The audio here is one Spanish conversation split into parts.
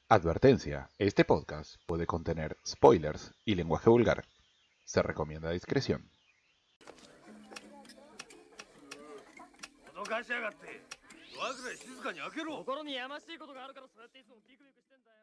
Advertencia, este podcast puede contener spoilers y lenguaje vulgar. Se recomienda discreción. 脅かしやがって。ドアぐらい静かに開けろ。心にやましいことがあるからそうやっていつもビクビクしてんだよ。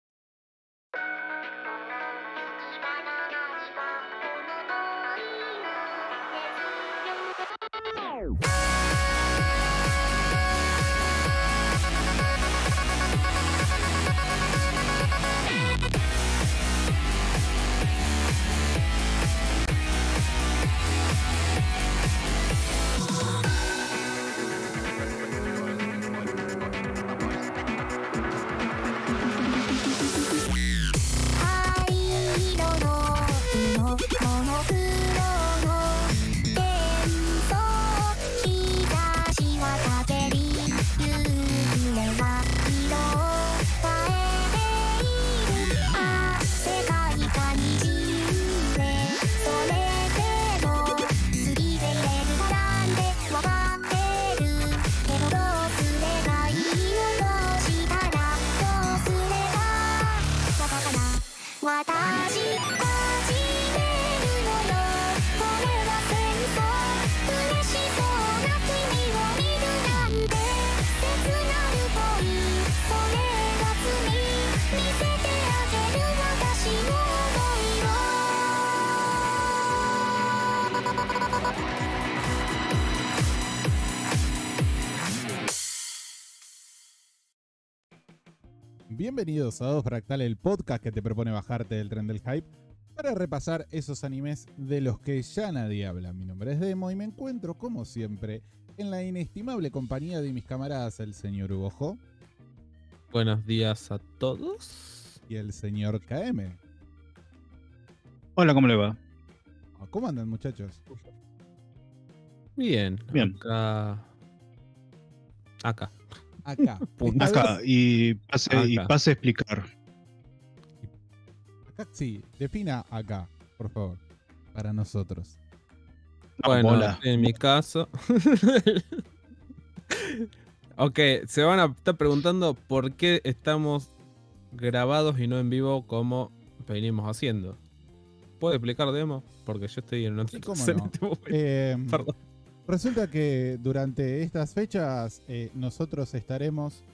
Bienvenidos a Dos Fractal, el podcast que te propone bajarte del tren del hype para repasar esos animes de los que ya nadie habla. Mi nombre es Demo y me encuentro, como siempre, en la inestimable compañía de mis camaradas, el señor Hugo. Buenos días a todos. Y el señor KM. Hola, ¿cómo le va? ¿Cómo andan, muchachos? Bien. Bien. Acá. Acá, y pase a explicar. Acá, sí, defina acá, por favor, para nosotros. Bueno, Hola. en mi caso. Ok, se van a estar preguntando por qué estamos grabados y no en vivo como venimos haciendo. ¿Puedo explicar, Demo? Porque yo estoy en una Sí, cómo en no. este momento. Perdón. Resulta que durante estas fechas nosotros estaremos...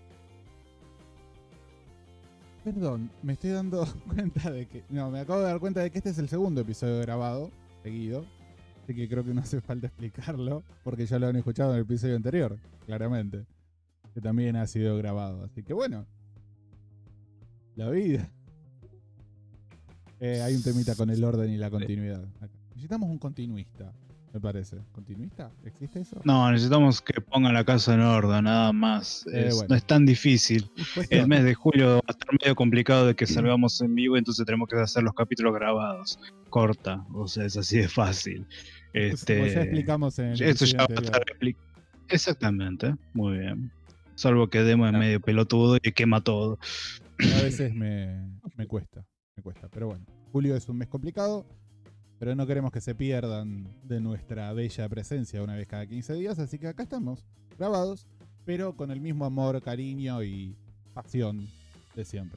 Perdón, me estoy dando cuenta de que... No, me acabo de dar cuenta de que este es el segundo episodio grabado, seguido. Así que creo que no hace falta explicarlo, porque ya lo han escuchado en el episodio anterior, claramente. Que también ha sido grabado. Así que bueno. La vida. Hay un temita con el orden y la continuidad. Acá. Necesitamos un continuista, me parece. ¿Continuista? ¿Existe eso? No, necesitamos que pongan la casa en orden, nada más. Bueno. No es tan difícil. Pues El no. mes de julio va a estar medio complicado de que salgamos en vivo, entonces tenemos que hacer los capítulos grabados. Corta, o sea, es así de fácil. Como ya explicamos en el Eso episodio ya va a anterior. estar explicado. Exactamente, muy bien. Salvo que Demo es medio pelotudo y quema todo. A veces me cuesta, pero bueno. Julio es un mes complicado, pero no queremos que se pierdan de nuestra bella presencia una vez cada 15 días, así que acá estamos, grabados, pero con el mismo amor, cariño y pasión de siempre.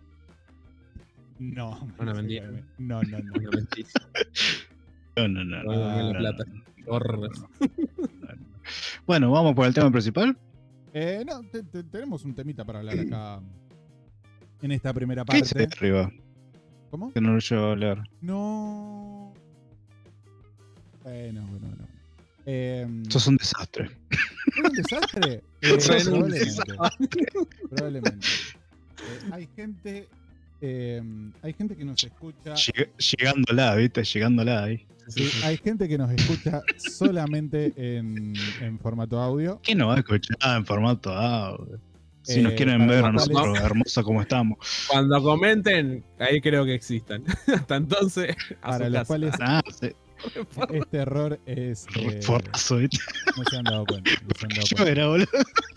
No, Una mentira. No. Una mentira. No. Dame la plata. Horror. Bueno, vamos por el tema principal. No, tenemos un temita para hablar acá en esta primera ¿Qué dice de parte. arriba? ¿Cómo? Que no lo llevo a leer. No. Bueno. Sos un desastre. ¿Es un desastre? Sos un Probablemente. Hay gente que nos escucha. Llegándola, ¿viste? Llegándola ahí. Sí, hay gente que nos escucha solamente en formato audio. ¿Quién nos va a escuchar en formato audio? Si nos quieren para ver a los nosotros, cuales- hermosa como estamos. Cuando comenten, ahí creo que existan. Hasta entonces, a Para su los casa. cuales Ah, sí. este error es. Forrazo, ¿viste? No se han dado cuenta. Yo era, boludo.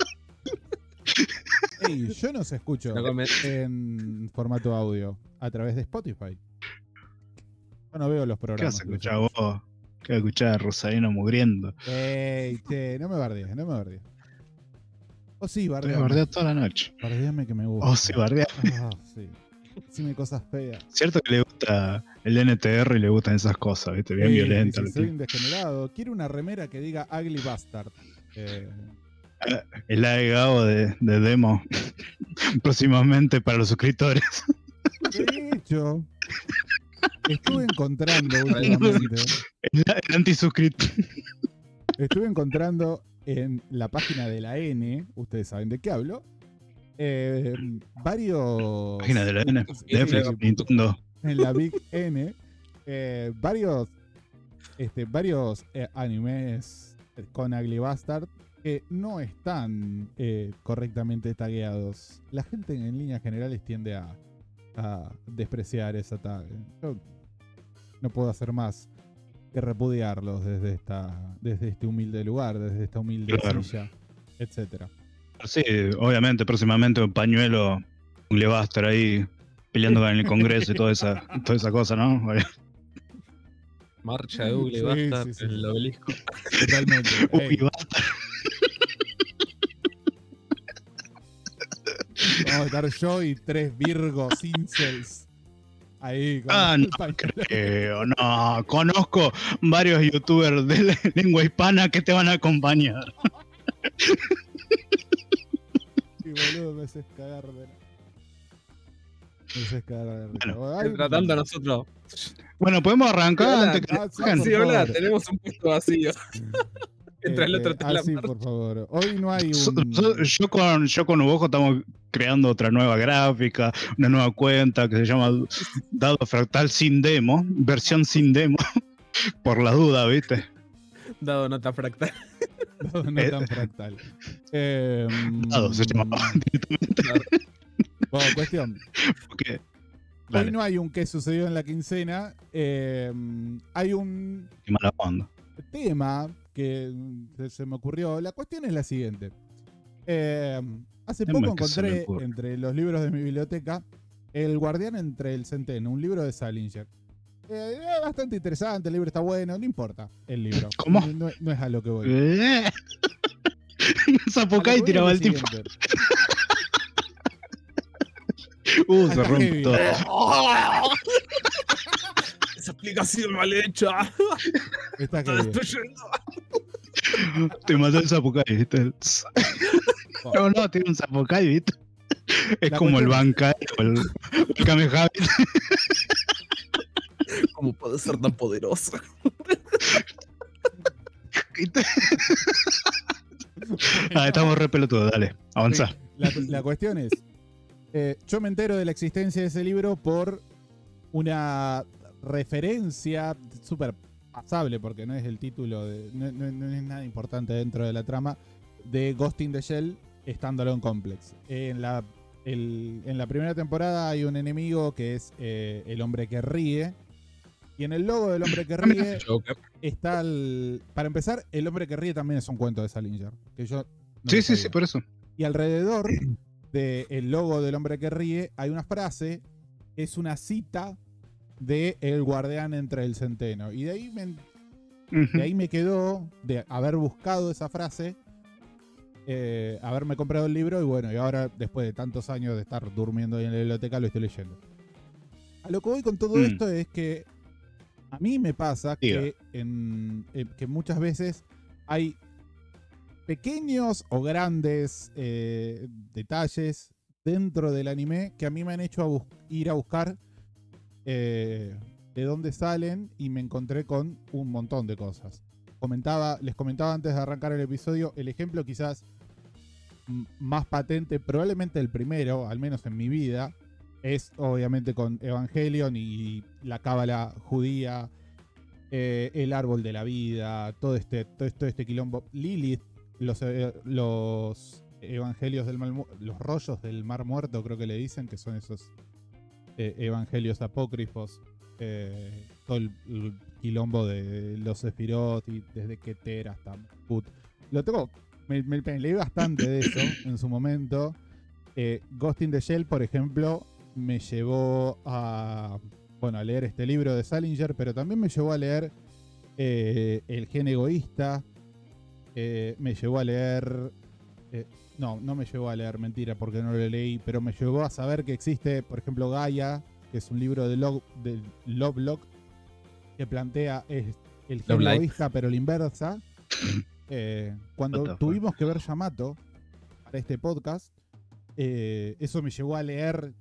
Ey, yo nos escucho No comen- en formato audio a través de Spotify. Yo no veo los ¿Qué programas. vas a escuchar vos? ¿Qué vas a escuchar a Rosalino mugriendo? Ey, che, no me bardees. Oh, sí, Te bardeame. bardea toda la noche. Bardeame que me gusta. Oh, sí, bardea. Ah, sí. Decime cosas feas. Cierto que le gusta el NTR y le gustan esas cosas, ¿viste? Bien violento. Dice, soy un degenerado. Quiero una remera que diga Ugly Bastard. El agregado de demo próximamente para los suscriptores. De hecho, estuve encontrando últimamente. El antisuscriptor. Estuve encontrando en la página de la N, ustedes saben de qué hablo, varios... Página de la N, Sí, Netflix, sí, Nintendo. en la Big N, varios animes con Ugly Bastard que no están correctamente tagueados. La gente en líneas generales tiende a despreciar esa tag. Yo no puedo hacer más que repudiarlos desde este humilde lugar, desde esta humilde Claro. silla, etcétera. Sí, obviamente, próximamente un pañuelo, un Lebaster ahí peleando con el Congreso y toda esa cosa, ¿no? Marcha de Ugly Sí, Bastard sí, sí, en sí. el obelisco. Totalmente. Uy, Ey, basta. vamos a estar yo y 3 Virgos incels ahí con Ah, el no pañuelo. creo, no. Conozco varios youtubers de la lengua hispana que te van a acompañar. Y boludo, me haces cagar de la... Me haces cagar de la... Bueno, Ay, Tratando a nosotros. Bueno, podemos arrancar Hola, antes que ah, sí, arranquen? por Sí, hola, favor. tenemos un puesto vacío. Mientras el otro está en la sí, marcha. por favor. Hoy no hay So- un... yo con Ubojo estamos creando otra nueva gráfica, una nueva cuenta que se llama Dado Fractal sin demo, versión sin demo, por la duda, ¿viste? Dado nota fractal. no tan fractal. Dado se llamaba directamente. Bueno, cuestión. Porque, Hoy dale, no hay un qué sucedió en la quincena. Hay un qué mala onda. tema que se me ocurrió. La cuestión es la siguiente. Hace Tema poco que se me encontré ocurre. entre los libros de mi biblioteca El Guardián entre el Centeno, un libro de Salinger. Es bastante interesante, el libro está bueno, no importa el libro. ¿Cómo? No es a lo que voy. Zapucay A lo que voy tiraba es el lo tipo. siguiente. Se Está rompe heavy. todo. Esa aplicación mal hecha. Está Está heavy. destruyendo. Te mató el Zapucay, ¿viste? No, tiene un Zapucay, ¿viste? Es La como el cuestión- Bankai o el Kamehameha. ¿Cómo puede ser tan poderoso? ¿Viste? Estamos re pelotudos, dale, avanza. Sí, la cuestión es, yo me entero de la existencia de ese libro por una referencia súper pasable, porque no es el título, no es nada importante dentro de la trama, de Ghost in the Shell Standalone Complex. En la primera temporada hay un enemigo que es el hombre que ríe, y en el logo del hombre que ríe Joker. está para empezar, el hombre que ríe también es un cuento de Salinger, que yo no Sí, lo sí, sabía. por eso. Y alrededor del logo del hombre que ríe hay una frase, es una cita de El Guardián entre el Centeno. Y de ahí me quedó de haber buscado esa frase, haberme comprado el libro y bueno, y ahora después de tantos años de estar durmiendo ahí en la biblioteca lo estoy leyendo. A lo que voy con todo esto es que a mí me pasa que, que muchas veces hay pequeños o grandes detalles dentro del anime que a mí me han hecho ir a buscar de dónde salen y me encontré con un montón de cosas. Les comentaba antes de arrancar el episodio, el ejemplo quizás más patente, probablemente el primero, al menos en mi vida, es obviamente con Evangelion y la cábala judía, el árbol de la vida, todo este quilombo. Lilith, los evangelios los rollos del mar muerto, creo que le dicen, que son esos evangelios apócrifos. Todo el quilombo de los Sephiroth y desde Keter hasta Put. Lo tengo, me leí bastante de eso en su momento. Ghost in the Shell, por ejemplo, me llevó a leer este libro de Salinger, pero también me llevó a leer El Gen Egoísta, me llevó a leer No me llevó a leer, mentira, porque no lo leí, pero me llevó a saber que existe, por ejemplo, Gaia, que es un libro de Lovelock, que plantea el género egoísta, pero la inversa. Cuando tuvimos que ver Yamato para este podcast, eso me llevó a leer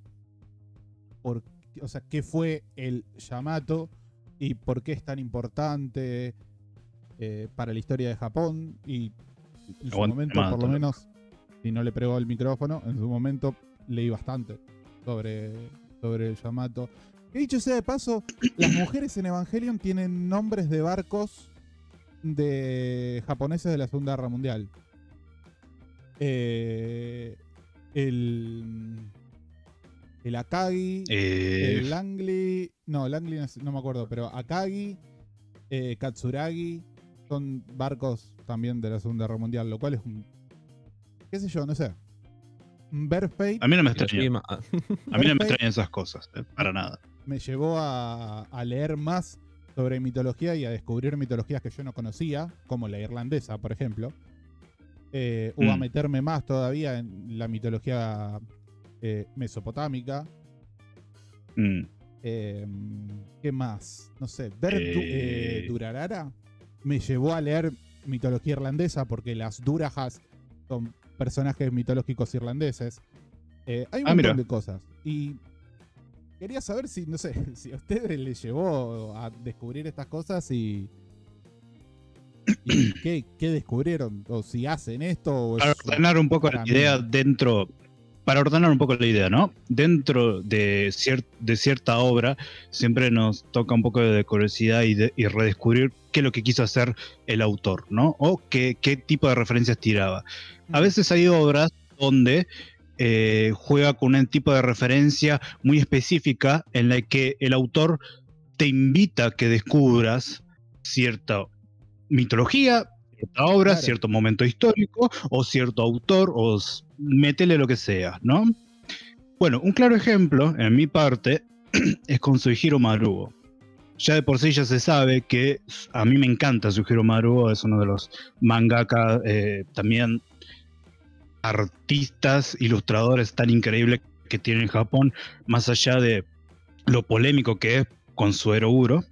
qué fue el Yamato y por qué es tan importante para la historia de Japón. Y en su momento, por lo menos, si no le pegó el micrófono, en su momento leí bastante sobre el Yamato. Que dicho sea de paso, las mujeres en Evangelion tienen nombres de barcos de japoneses de la Segunda Guerra Mundial. El Akagi, el Langley, no me acuerdo, pero Akagi, Katsuragi, son barcos también de la Segunda Guerra Mundial, lo cual es un, qué sé yo, no sé, un Birth Fate. A mí no me extraña. A mí no me extrañan esas cosas, para nada. Me llevó a leer más sobre mitología y a descubrir mitologías que yo no conocía, como la irlandesa, por ejemplo. O a meterme más todavía en la mitología mesopotámica. ¿Qué más? No sé, ver Durarara me llevó a leer mitología irlandesa, porque las Durajas son personajes mitológicos irlandeses. Hay un montón de cosas. Y quería saber si, no sé, si a ustedes les llevó a descubrir estas cosas y qué descubrieron, o si hacen esto. O para ordenar un poco la idea dentro, para ordenar un poco la idea, ¿no? Dentro de cierta obra siempre nos toca un poco de curiosidad y redescubrir qué es lo que quiso hacer el autor, ¿no? O qué tipo de referencias tiraba. A veces hay obras donde juega con un tipo de referencia muy específica en la que el autor te invita a que descubras cierta mitología, cierta obra, claro, cierto momento histórico o cierto autor, o métele lo que sea, ¿no? Bueno, un claro ejemplo en mi parte es con Sugihiro Maruo. Ya de por sí ya se sabe que a mí me encanta Sugihiro Maruo, es uno de los mangaka también artistas, ilustradores tan increíbles que tiene en Japón, más allá de lo polémico que es con su Uro.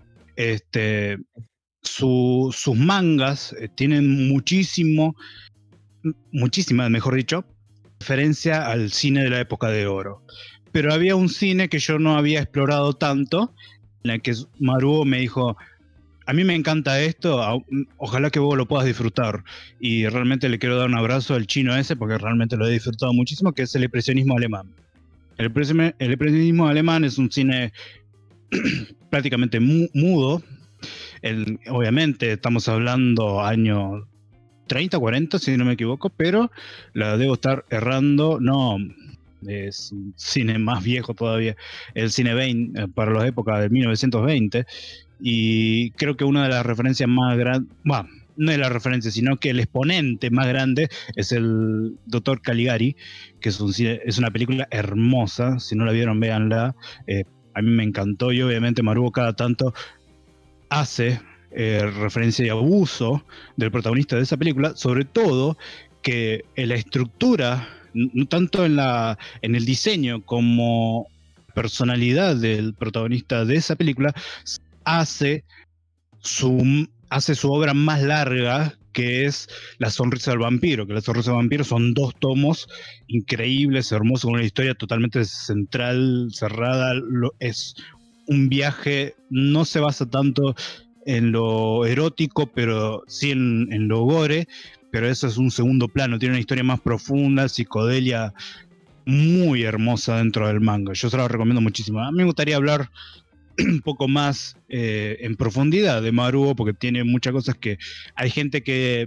Sus mangas tienen muchísima, mejor dicho, referencia al cine de la época de oro. Pero había un cine que yo no había explorado tanto, en el que Maruo me dijo: a mí me encanta esto, ojalá que vos lo puedas disfrutar. Y realmente le quiero dar un abrazo al chino ese, porque realmente lo he disfrutado muchísimo, que es el expresionismo alemán. El expresionismo alemán es un cine prácticamente mudo. Obviamente estamos hablando años 30, 40, si no me equivoco, pero la debo estar errando. No, es un cine más viejo todavía, el cine Bain, para las épocas de 1920. Y creo que una de las referencias más grandes, bueno, no es la referencia, sino que el exponente más grande es el Dr. Caligari, que es una película hermosa. Si no la vieron, véanla. A mí me encantó, y obviamente Maruo cada tanto hace referencia y abuso del protagonista de esa película, sobre todo que en la estructura, no tanto en el diseño como personalidad del protagonista de esa película, hace su obra más larga, que es La Sonrisa del Vampiro, que La Sonrisa del Vampiro son 2 tomos increíbles, hermosos, con una historia totalmente central, cerrada. Es un viaje, no se basa tanto en lo erótico, pero sí en lo gore, pero eso es un segundo plano, tiene una historia más profunda, psicodelia muy hermosa dentro del manga. Yo se lo recomiendo muchísimo. A mí me gustaría hablar un poco más en profundidad de Maruo, porque tiene muchas cosas que hay gente que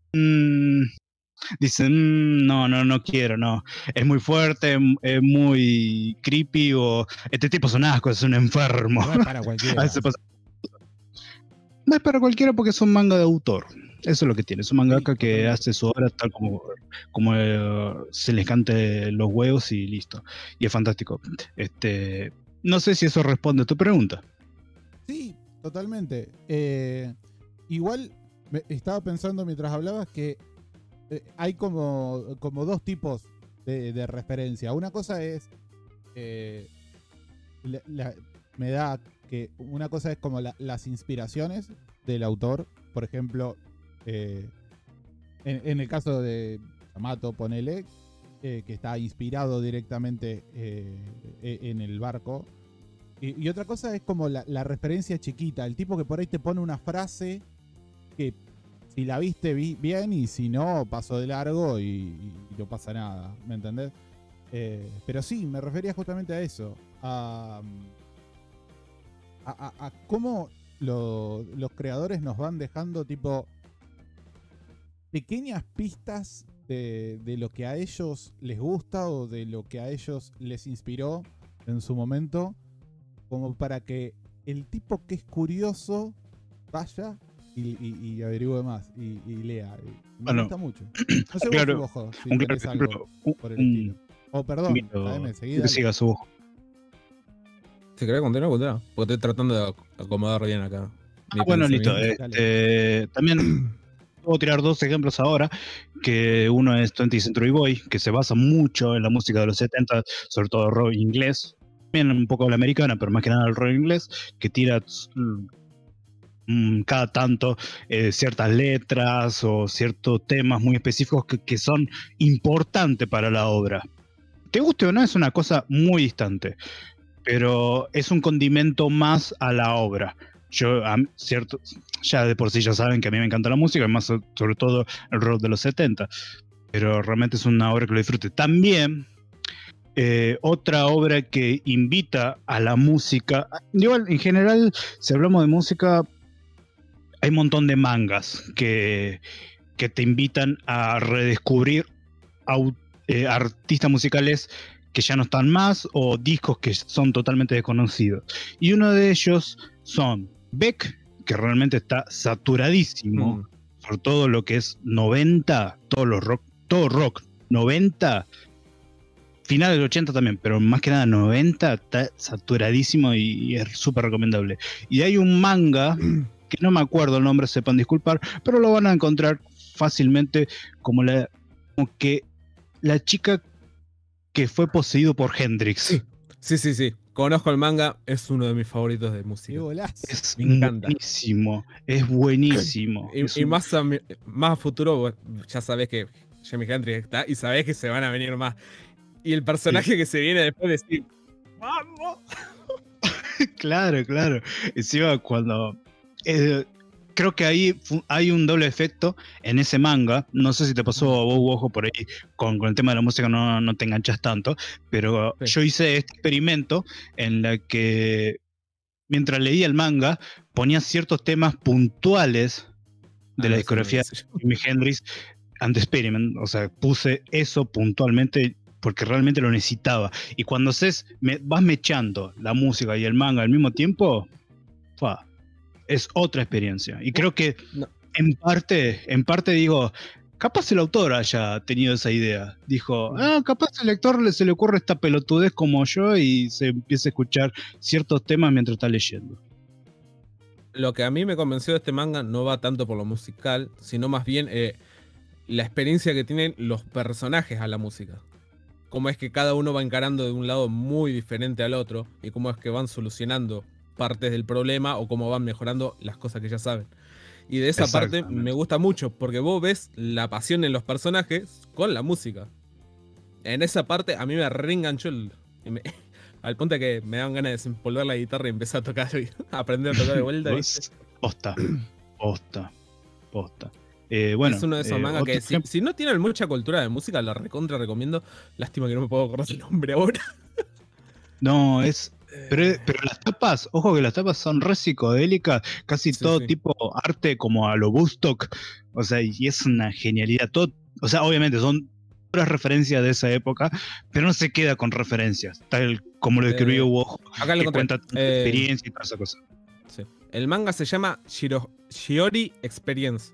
dice no quiero, no, es muy fuerte, es muy creepy, o este tipo es un asco, es un enfermo. No es para cualquiera. No es para cualquiera, porque es un manga de autor. Eso es lo que tiene. Es un mangaka que hace su obra tal como se les cante los huevos y listo. Y es fantástico. No sé si eso responde a tu pregunta. Sí, totalmente. Igual estaba pensando mientras hablabas que hay como dos tipos de referencia. Una cosa es, me da que una cosa es como las inspiraciones del autor. Por ejemplo, en el caso de Yamato, ponele, que está inspirado directamente en el barco. Y otra cosa es como la referencia chiquita, el tipo que por ahí te pone una frase que si la viste bien y si no pasó de largo y no pasa nada, ¿me entendés? Pero sí, me refería justamente a eso, a cómo los creadores nos van dejando tipo pequeñas pistas de lo que a ellos les gusta o de lo que a ellos les inspiró en su momento, como para que el tipo que es curioso vaya y averigüe más y lea. Me gusta mucho. No sé claro, vos, Ojo, si tenés algo por el estilo. Perdón, seguí, que siga su ojo. Si querés continuar, porque estoy tratando de acomodar bien acá. Bueno, listo. También puedo tirar dos ejemplos ahora, que uno es 20th Century Boy, que se basa mucho en la música de los 70, sobre todo rock inglés, también un poco la americana, pero más que nada el rock inglés, que tira cada tanto ciertas letras o ciertos temas muy específicos que son importantes para la obra. Te guste o no, es una cosa muy distante, pero es un condimento más a la obra. Ya de por sí ya saben que a mí me encanta la música, más sobre todo el rock de los 70, pero realmente es una obra que lo disfrute. También otra obra que invita a la música, igual en general, si hablamos de música, hay un montón de mangas que te invitan a redescubrir artistas musicales que ya no están más o discos que son totalmente desconocidos. Y uno de ellos son Beck, que realmente está saturadísimo por todo lo que es 90, todo rock 90, final del 80 también, pero más que nada 90, está saturadísimo y es súper recomendable. Y hay un manga que no me acuerdo el nombre, sepan disculpar, pero lo van a encontrar fácilmente como que la chica que fue poseído por Hendrix. Sí. Conozco el manga, es uno de mis favoritos de música. Es buenísimo, es buenísimo. Y más a futuro, ya sabés que Jimi Hendrix está y sabés que se van a venir más. Y el personaje que se viene después de decir ¡vamos! Claro. Encima cuando... creo que ahí hay un doble efecto en ese manga. No sé si te pasó a vos, Ojo, por ahí con el tema de la música no te enganchas tanto, pero yo hice este experimento en la que mientras leía el manga ponía ciertos temas puntuales de la discografía de Jimi Hendrix and the Experiment. O sea, puse eso puntualmente porque realmente lo necesitaba. Y cuando vas mechando la música y el manga al mismo tiempo, es otra experiencia. Y creo que en parte digo, capaz el autor haya tenido esa idea. Dijo, capaz al lector se le ocurre esta pelotudez como yo y se empieza a escuchar ciertos temas mientras está leyendo. Lo que a mí me convenció de este manga no va tanto por lo musical, sino más bien la experiencia que tienen los personajes a la música. Cómo es que cada uno va encarando de un lado muy diferente al otro y cómo es que van solucionando partes del problema o cómo van mejorando las cosas que ya saben. Y de esa parte me gusta mucho porque vos ves la pasión en los personajes con la música. En esa parte a mí me reenganchó al punto de que me daban ganas de desempolvar la guitarra y empezar a tocar y aprender a tocar de vuelta. Posta. Bueno, es uno de esos mangas que si no tienen mucha cultura de música, la recontra recomiendo. Lástima que no me puedo acordar el nombre ahora. No, pero las tapas, ojo que las tapas son re psicodélicas, casi todo tipo arte como a lo Woodstock, o sea, y es una genialidad. O sea, obviamente son puras referencias de esa época, pero no se queda con referencias, tal como lo escribió Wojo, acá que cuenta experiencia y toda esa cosa. Sí. El manga se llama Shiori Experience.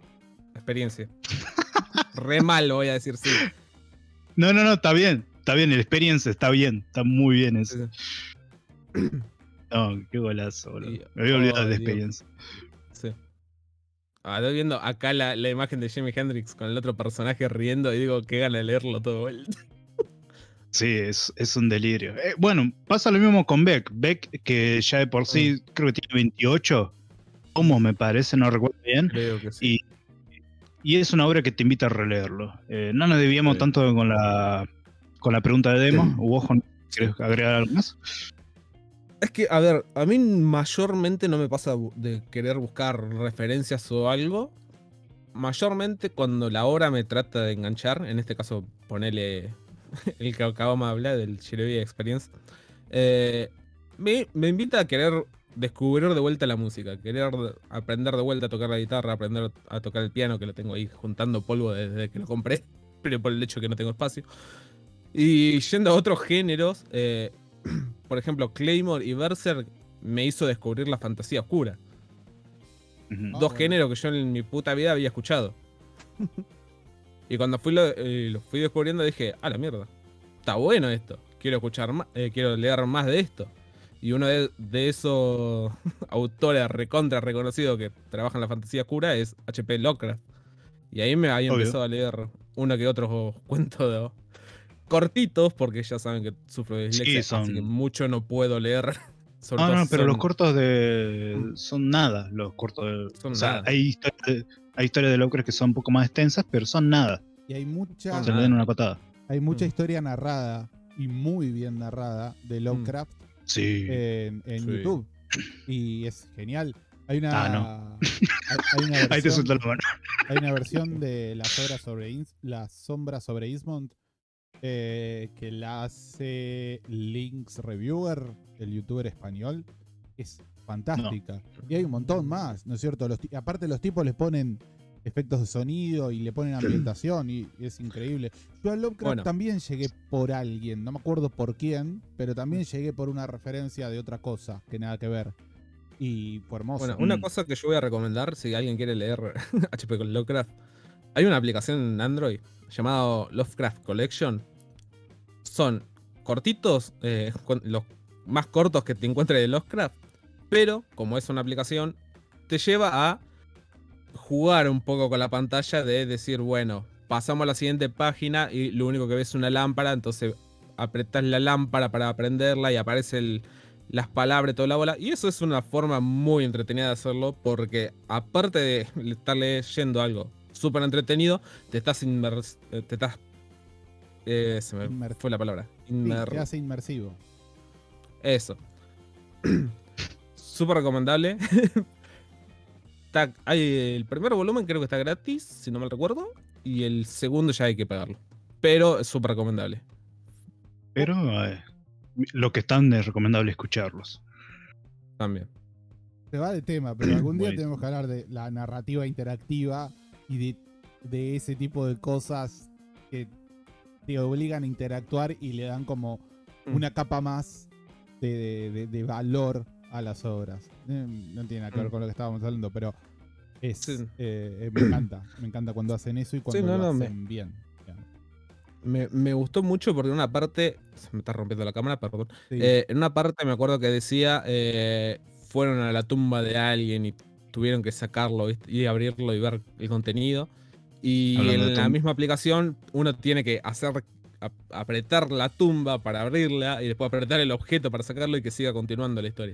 Re mal lo voy a decir, sí. No, está bien, el experience está bien, está muy bien eso. No, qué golazo, boludo. Me había olvidado de la experiencia. Sí. Estoy viendo acá la imagen de Jimi Hendrix con el otro personaje riendo y digo, qué gana de leerlo todo de vuelta. Sí, es un delirio. Bueno, pasa lo mismo con Beck. Beck, que ya de por sí creo que tiene 28 tomos, me parece, no recuerdo bien. Creo que sí. Y es una obra que te invita a releerlo. No nos debíamos Sí. tanto con la pregunta de Demo. ¿Ojo, querés agregar algo más? Es que, a ver, a mí mayormente no me pasa de querer buscar referencias o algo. Mayormente cuando la obra me trata de enganchar, en este caso ponele el que acabamos de hablar del Shinobi Experience, me invita a querer descubrir de vuelta la música, querer aprender de vuelta a tocar la guitarra, aprender a tocar el piano, que lo tengo ahí juntando polvo desde que lo compré, pero por el hecho de que no tengo espacio. Y yendo a otros géneros, por ejemplo, Claymore y Berserk me hizo descubrir la fantasía oscura. Ujú. Ah, Dos bueno. géneros que yo en mi puta vida había escuchado. Y cuando lo fui descubriendo dije, la mierda, está bueno esto. Quiero escuchar más, quiero leer más de esto. Y uno de esos autores recontra reconocidos que trabajan en la fantasía oscura es H.P. Lovecraft. Y ahí me había Obvio. empezado a leer uno que otro cuento cortitos, porque ya saben que sufro de dislexia, Sí, así que mucho no puedo leer. Sobre todo No, si pero los son- cortos son nada. Los cortos Son o sea, nada. hay historias de Lovecraft que son un poco más extensas, pero son nada. Y hay mucha, Se le den una patada. hay mucha Mm. historia narrada y muy bien narrada de Lovecraft Sí. en Sí. YouTube. Y es genial. Hay una, No. hay una Ahí te versión, suelto la mano. hay una versión de La Sombra sobre Eastmont que la hace Links Reviewer, el youtuber español. Es fantástica. Y hay un montón más, ¿no es cierto? Aparte los tipos les ponen efectos de sonido y le ponen ambientación y es increíble. Yo a Lovecraft Bueno. también llegué por alguien, no me acuerdo por quién, pero también llegué por una referencia de otra cosa que nada que ver. Y fue hermoso. Bueno, una cosa que yo voy a recomendar, si alguien quiere leer HP con Lovecraft, hay una aplicación en Android llamada Lovecraft Collection. Son cortitos, los más cortos que te encuentres de Lovecraft, pero como es una aplicación, te lleva a jugar un poco con la pantalla de decir, bueno, pasamos a la siguiente página y lo único que ves es una lámpara, entonces apretás la lámpara para prenderla y aparece las palabras y toda la bola. Y eso es una forma muy entretenida de hacerlo, porque aparte de estar leyendo algo súper entretenido, te estás se me fue la palabra. Sí, te hace inmersivo. Eso. Súper recomendable. El primer volumen creo que está gratis, si no mal recuerdo. Y el segundo ya hay que pagarlo. Pero es súper recomendable. Pero lo que están es recomendable escucharlos. También. Se va de tema, pero algún día Buenísimo. tenemos que hablar de la narrativa interactiva y de ese tipo de cosas que te obligan a interactuar y le dan como una capa más de valor a las obras. No tiene nada que ver con lo que estábamos hablando, pero Sí. me encanta cuando hacen eso y cuando Sí, no, lo no, hacen bien. Me gustó mucho porque en una parte. Se me está rompiendo la cámara, perdón. Sí. En una parte me acuerdo que decía. Fueron a la tumba de alguien y tuvieron que sacarlo, ¿viste? Y abrirlo y ver el contenido. Y Hablando de en la tumba. misma aplicación uno tiene que apretar la tumba para abrirla y después apretar el objeto para sacarlo y que siga continuando la historia.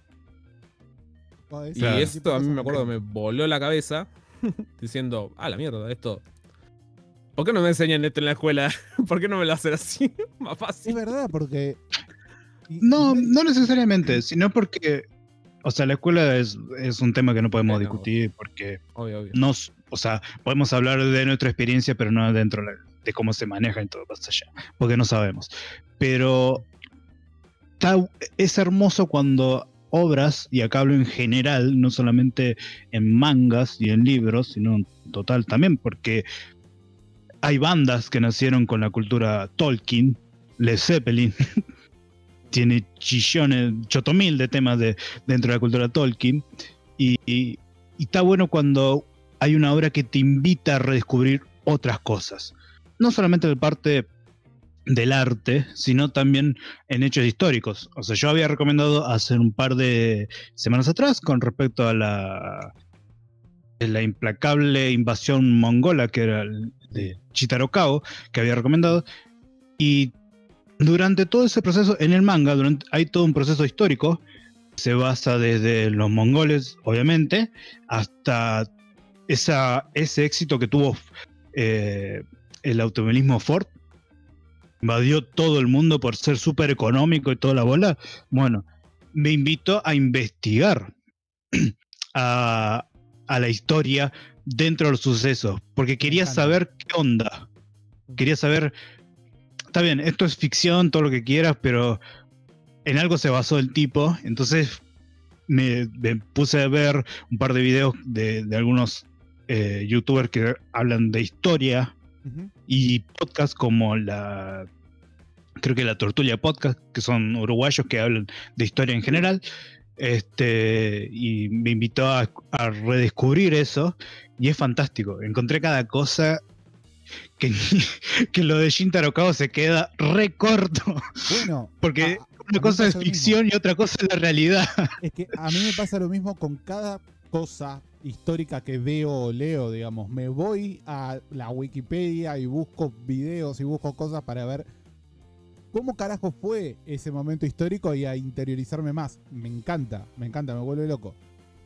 Todo Y ese tipo de esto a mí cosas me acuerdo que me voló la cabeza diciendo, la mierda, esto. ¿Por qué no me enseñan esto en la escuela? ¿Por qué no me lo hacen así? Más Es fácil. verdad, porque. No necesariamente, sino porque, o sea, la escuela es un tema que no podemos No. discutir porque Obvio. o sea, podemos hablar de nuestra experiencia, pero no dentro de cómo se maneja y todo más allá, porque no sabemos. Pero es hermoso cuando obras, y acá hablo en general, no solamente en mangas y en libros, sino en total también, porque hay bandas que nacieron con la cultura Tolkien, Led Zeppelin, tiene chotomil de temas dentro de la cultura Tolkien, y está bueno cuando hay una obra que te invita a redescubrir otras cosas, no solamente de parte del arte, sino también en hechos históricos. O sea, yo había recomendado hace un par de semanas atrás con respecto a la implacable invasión mongola, que era el de Chitaro Kago, que había recomendado. Y durante todo ese proceso, en el manga, hay todo un proceso histórico. Se basa desde los mongoles, obviamente, hasta ese éxito que tuvo el automovilismo Ford. Invadió todo el mundo por ser súper económico y toda la bola. Bueno, me invitó a investigar a la historia dentro de los sucesos, porque quería saber qué onda. Quería saber, está bien, esto es ficción, todo lo que quieras, pero en algo se basó el tipo. Entonces me puse a ver un par de videos de algunos youtubers que hablan de historia. Ujú. Y podcasts como creo que la Tortulia Podcast, que son uruguayos que hablan de historia en general. Y me invitó a redescubrir eso, y es fantástico. Encontré cada cosa que lo de Shintaro Kago se queda re corto. Bueno, Porque a una mí cosa me es pasa lo ficción y otra cosa es la realidad. es que a mí me pasa lo mismo con cada cosa histórica que veo o leo, digamos. Me voy a la Wikipedia y busco videos y busco cosas para ver cómo carajo fue ese momento histórico y a interiorizarme más. Me encanta, me vuelve loco.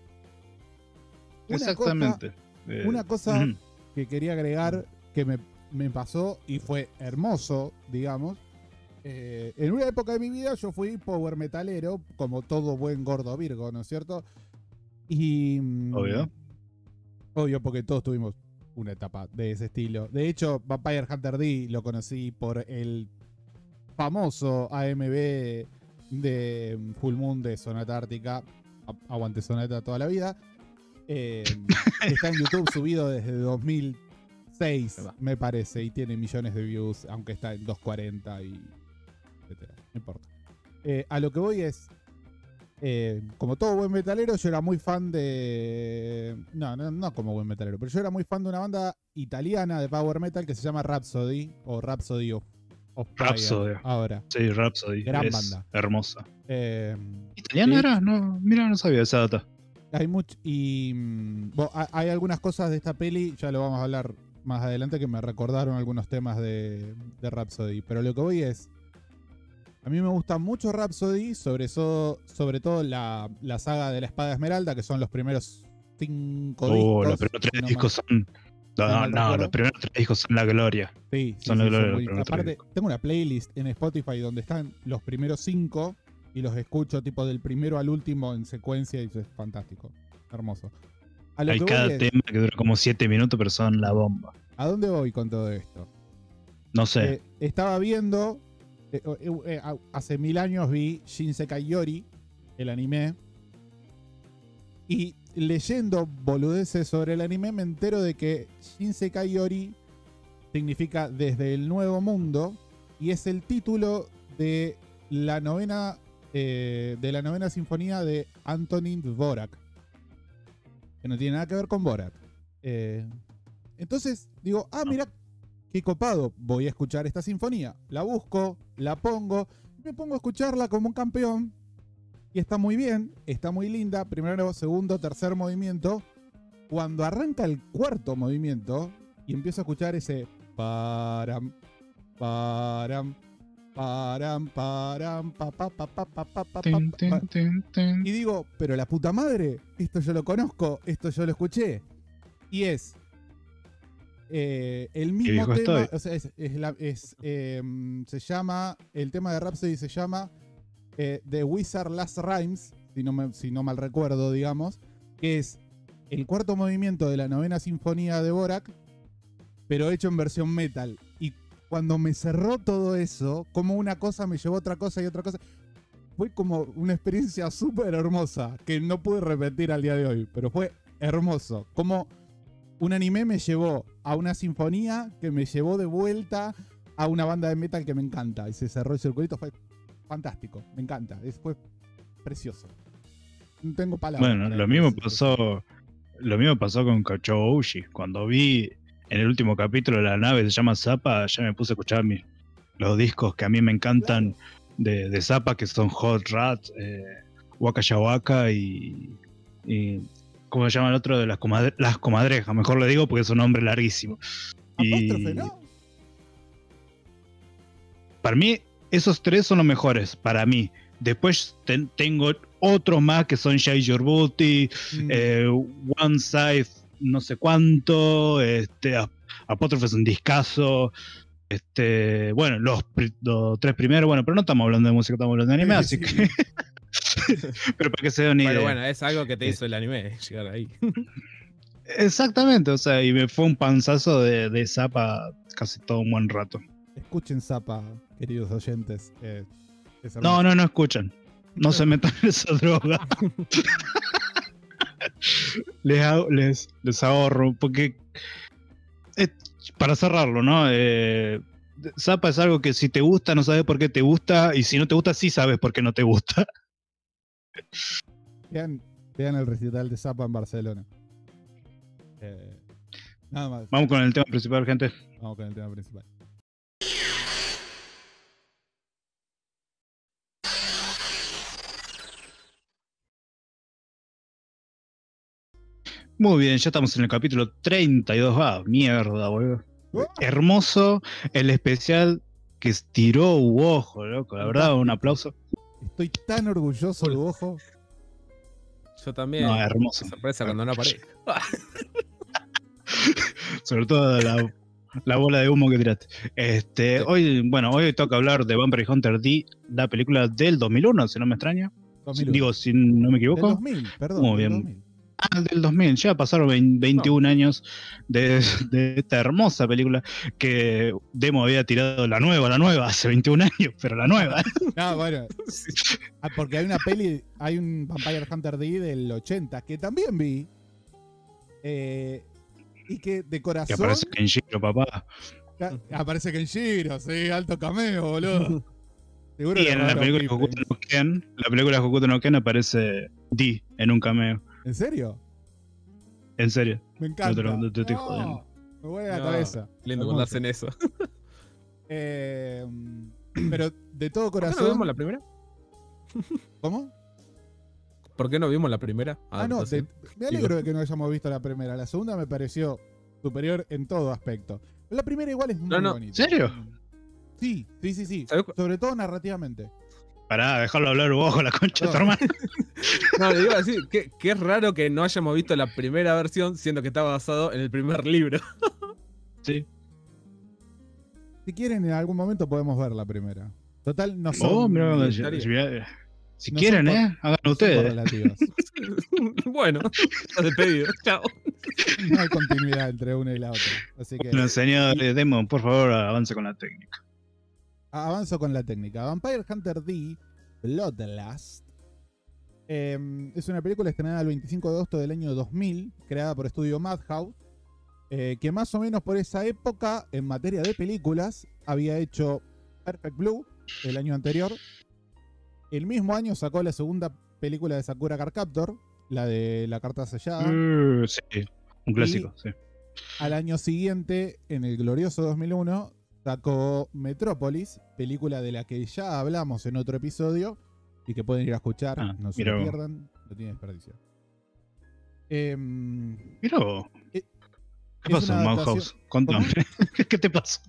Exactamente. Una cosa Ujú. que quería agregar que me pasó y fue hermoso, digamos. En una época de mi vida yo fui power metalero, como todo buen gordo virgo, ¿no es cierto? Y Obvio. obvio, porque todos tuvimos una etapa de ese estilo. De hecho, Vampire Hunter D lo conocí por el famoso AMV de Full Moon de Sonata Ártica. Aguante Sonata toda la vida. Está en YouTube subido desde 2006, me parece, y tiene millones de views, aunque está en 240 y etcétera. No importa. A lo que voy es, como todo buen metalero, yo era muy fan de... No como buen metalero, pero yo era muy fan de una banda italiana de power metal que se llama Rhapsody, o Rhapsody of Fire. Rhapsody. Ahora. Sí, Rhapsody. Gran es banda. hermosa. Eh, ¿Italiana sí. era? No, mira, no sabía esa data. Hay mucho. Y hay algunas cosas de esta peli, ya lo vamos a hablar más adelante, que me recordaron algunos temas de Rhapsody. Pero lo que voy es. A mí me gusta mucho Rhapsody, sobre todo la saga de la Espada Esmeralda, que son los primeros 5 discos. Los primeros 3 si no discos mal- son. No, recuerdo. los primeros 3 discos son la gloria. Sí, Son la gloria de los muy- primeros tres Aparte, discos. tengo una playlist en Spotify donde están los primeros 5 y los escucho tipo del primero al último en secuencia y es fantástico. Hermoso. A lo Hay que cada voy es, tema que dura como 7 minutos, pero son la bomba. ¿a dónde voy con todo esto? No sé. Estaba viendo, hace 1000 años vi Shinsekai Yori, el anime, y leyendo boludeces sobre el anime me entero de que Shinsekai Yori significa Desde el Nuevo Mundo y es el título de la novena sinfonía de Antonín Dvorak, que no tiene nada que ver con Borat. Entonces digo, mira, qué copado, voy a escuchar esta sinfonía. La busco, la pongo, me pongo a escucharla como un campeón. Y está muy bien, está muy linda. Primero, segundo, tercer movimiento. Cuando arranca el cuarto movimiento y empiezo a escuchar ese param, param, param, param, pa, pa, pa, pa, pa, pa, pa, Tin, pa, tin, pa. tin, tin. Y digo, pero la puta madre, esto yo lo conozco, esto yo lo escuché. Y es el mismo viejo tema, estoy. o sea, se llama, el tema de Rhapsody se llama The Wizard Last Rhymes, si no mal recuerdo, digamos, que es el cuarto movimiento de la novena sinfonía de Dvorak, pero hecho en versión metal. Y cuando me cerró todo eso, como una cosa me llevó a otra cosa y otra cosa, fue como una experiencia súper hermosa que no pude repetir al día de hoy, pero fue hermoso. Como un anime me llevó a una sinfonía que me llevó de vuelta a una banda de metal que me encanta. Y se cerró el circulito, fue fantástico, me encanta, fue precioso. No tengo palabras. Bueno, para lo mismo decir. pasó con Kachou Oushi. Cuando vi en el último capítulo la nave se llama Zappa, ya me puse a escuchar los discos que a mí me encantan de Zappa, que son Hot Rat, Waka Waka y ¿cómo se llama el otro? De las comadrejas, mejor le digo porque es un nombre larguísimo. Apóstrofe, ¿no? Para mí, esos 3 son los mejores, para mí. Después tengo otros más que son Shai Your Booty, One Side, no sé cuánto, Apóstrofe es un discazo. Bueno, los 3 primeros, bueno, pero no estamos hablando de música, estamos hablando de anime, así que. Pero para que se den una idea. Pero bueno, es algo que te hizo el anime, llegar ahí. Exactamente, o sea, y me fue un panzazo de Zappa casi todo un buen rato. Escuchen Zappa, queridos oyentes. No escuchan. No se metan en esa droga. les ahorro, porque para cerrarlo, ¿no? Zappa es algo que si te gusta, no sabes por qué te gusta, y si no te gusta, sí sabes por qué no te gusta. Vean el recital de Zappa en Barcelona. Nada más. Vamos con el tema principal, gente. Vamos con el tema principal. Muy bien, ya estamos en el capítulo 32. Mierda, boludo. Hermoso el especial que tiró Uojo, loco. La verdad, un aplauso. Estoy tan orgulloso de Uojo. Yo también. No, hermoso. Sorpresa cuando no aparezca. Sobre todo la bola de humo que tiraste. Hoy toca hablar de Vampire Hunter D, la película del 2001, si no me extraña. 2001. Digo, si no me equivoco. Del 2000, perdón. Muy bien. 2000. Del 2000, ya pasaron 21 años de esta hermosa película que Demo había tirado la nueva, hace 21 años, pero la nueva. No, bueno. Porque hay un Vampire Hunter D del 80 que también vi. Y que de corazón. Que aparece Kenshiro, papá. Aparece Kenshiro, sí, alto cameo, boludo. Seguro Y que en va a la haber un película clip. Hokuto no Ken aparece D en un cameo. ¿En serio? En serio. Me encanta. No te estoy jodiendo. Me vuelve la cabeza. Lindo Hermoso. contarse en eso. Pero de todo ¿Por qué no corazón. vimos la primera? ¿Cómo? ¿Por qué no vimos la primera? No, Adaptación. me alegro de que no hayamos visto la primera. La segunda me pareció superior en todo aspecto. La primera igual es muy bonita. ¿En serio? Sí. ¿Sabes Sobre todo narrativamente. Pará, dejarlo hablar Uojo, la concha de tu hermano. No, le iba a decir que es raro que no hayamos visto la primera versión, siendo que está basado en el primer libro. Sí. Si quieren, en algún momento podemos ver la primera. Total, no son. Si no quieren, son hagan son ustedes. correlativas. Bueno, está despedido. Chao. No hay continuidad entre una y la otra. Así que Bueno, señor Demon, por favor, avance con la técnica. avanzo con la técnica. Vampire Hunter D, Bloodlust. Es una película estrenada el 25 de agosto del año 2000, creada por estudio Madhouse, que más o menos por esa época, en materia de películas, había hecho Perfect Blue el año anterior. El mismo año sacó la segunda película de Sakura Card Captor, la de la carta sellada. Sí, un clásico, sí. Al año siguiente, en el glorioso 2001, sacó Metrópolis, película de la que ya hablamos en otro episodio y que pueden ir a escuchar, no se lo pierdan, no tiene desperdicio. Mira vos. ¿Qué pasó, Madhouse? Contame. ¿Qué te pasó?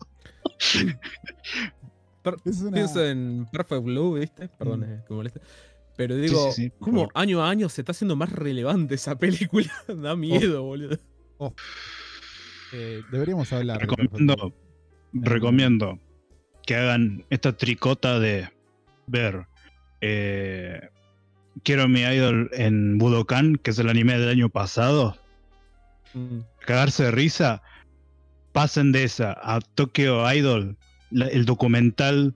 Pienso en Perfect Blue, ¿viste? Perdón, que moleste. Pero digo, Sí, ¿cómo año a año se está haciendo más relevante esa película? Da miedo, boludo. Deberíamos hablar. Recomiendo que hagan esta tricota de ver Quiero mi idol en Budokan, que es el anime del año pasado. Cagarse de risa. Pasen de esa a Tokyo Idol, el documental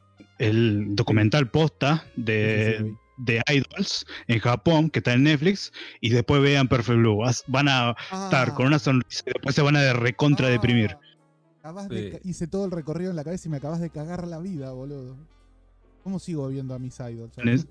posta de Idols en Japón, que está en Netflix, y después vean Perfect Blue. Van a estar con una sonrisa y después se van a recontra deprimir. Hice todo el recorrido en la cabeza y me acabas de cagar la vida, boludo. ¿Cómo sigo viendo a mis idols?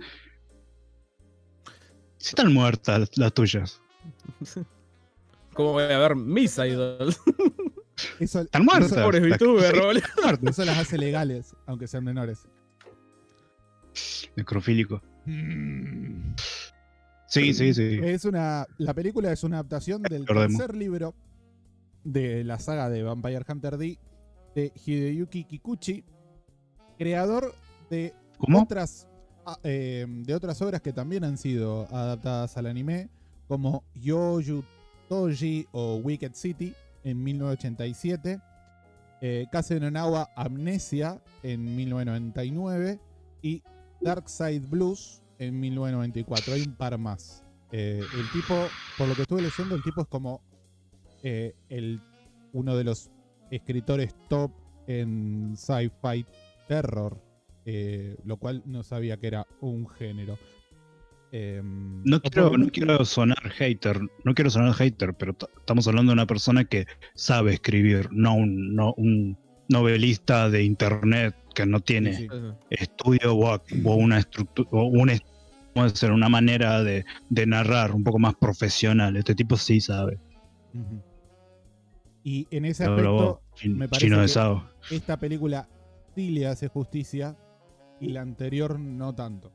Si están muertas las tuyas. ¿Cómo voy a ver mis idols? Están muertas. Pobres VTubers, boludo. Eso las hace legales, aunque sean menores. Necrofílico. Sí. La película es una adaptación del Recordemos. tercer libro de la saga de Vampire Hunter D de Hideyuki Kikuchi, creador de ¿Cómo? otras obras que también han sido adaptadas al anime, como Yoyu Toji o Wicked City en 1987, Kase no Nawa Amnesia en 1999 y Dark Side Blues en 1994. Hay un par más. El tipo, por lo que estuve leyendo, el tipo es como uno de los escritores top en sci-fi terror, lo cual no sabía que era un género. No quiero sonar hater, pero estamos hablando de una persona que sabe escribir, no un novelista de internet que no tiene Sí. estudio o una estructura puede ser una manera de narrar un poco más profesional. Este tipo sí sabe. Ujú. Y en ese Habla vos, aspecto, me parece chino de que Sao. esta película sí le hace justicia y la anterior no tanto.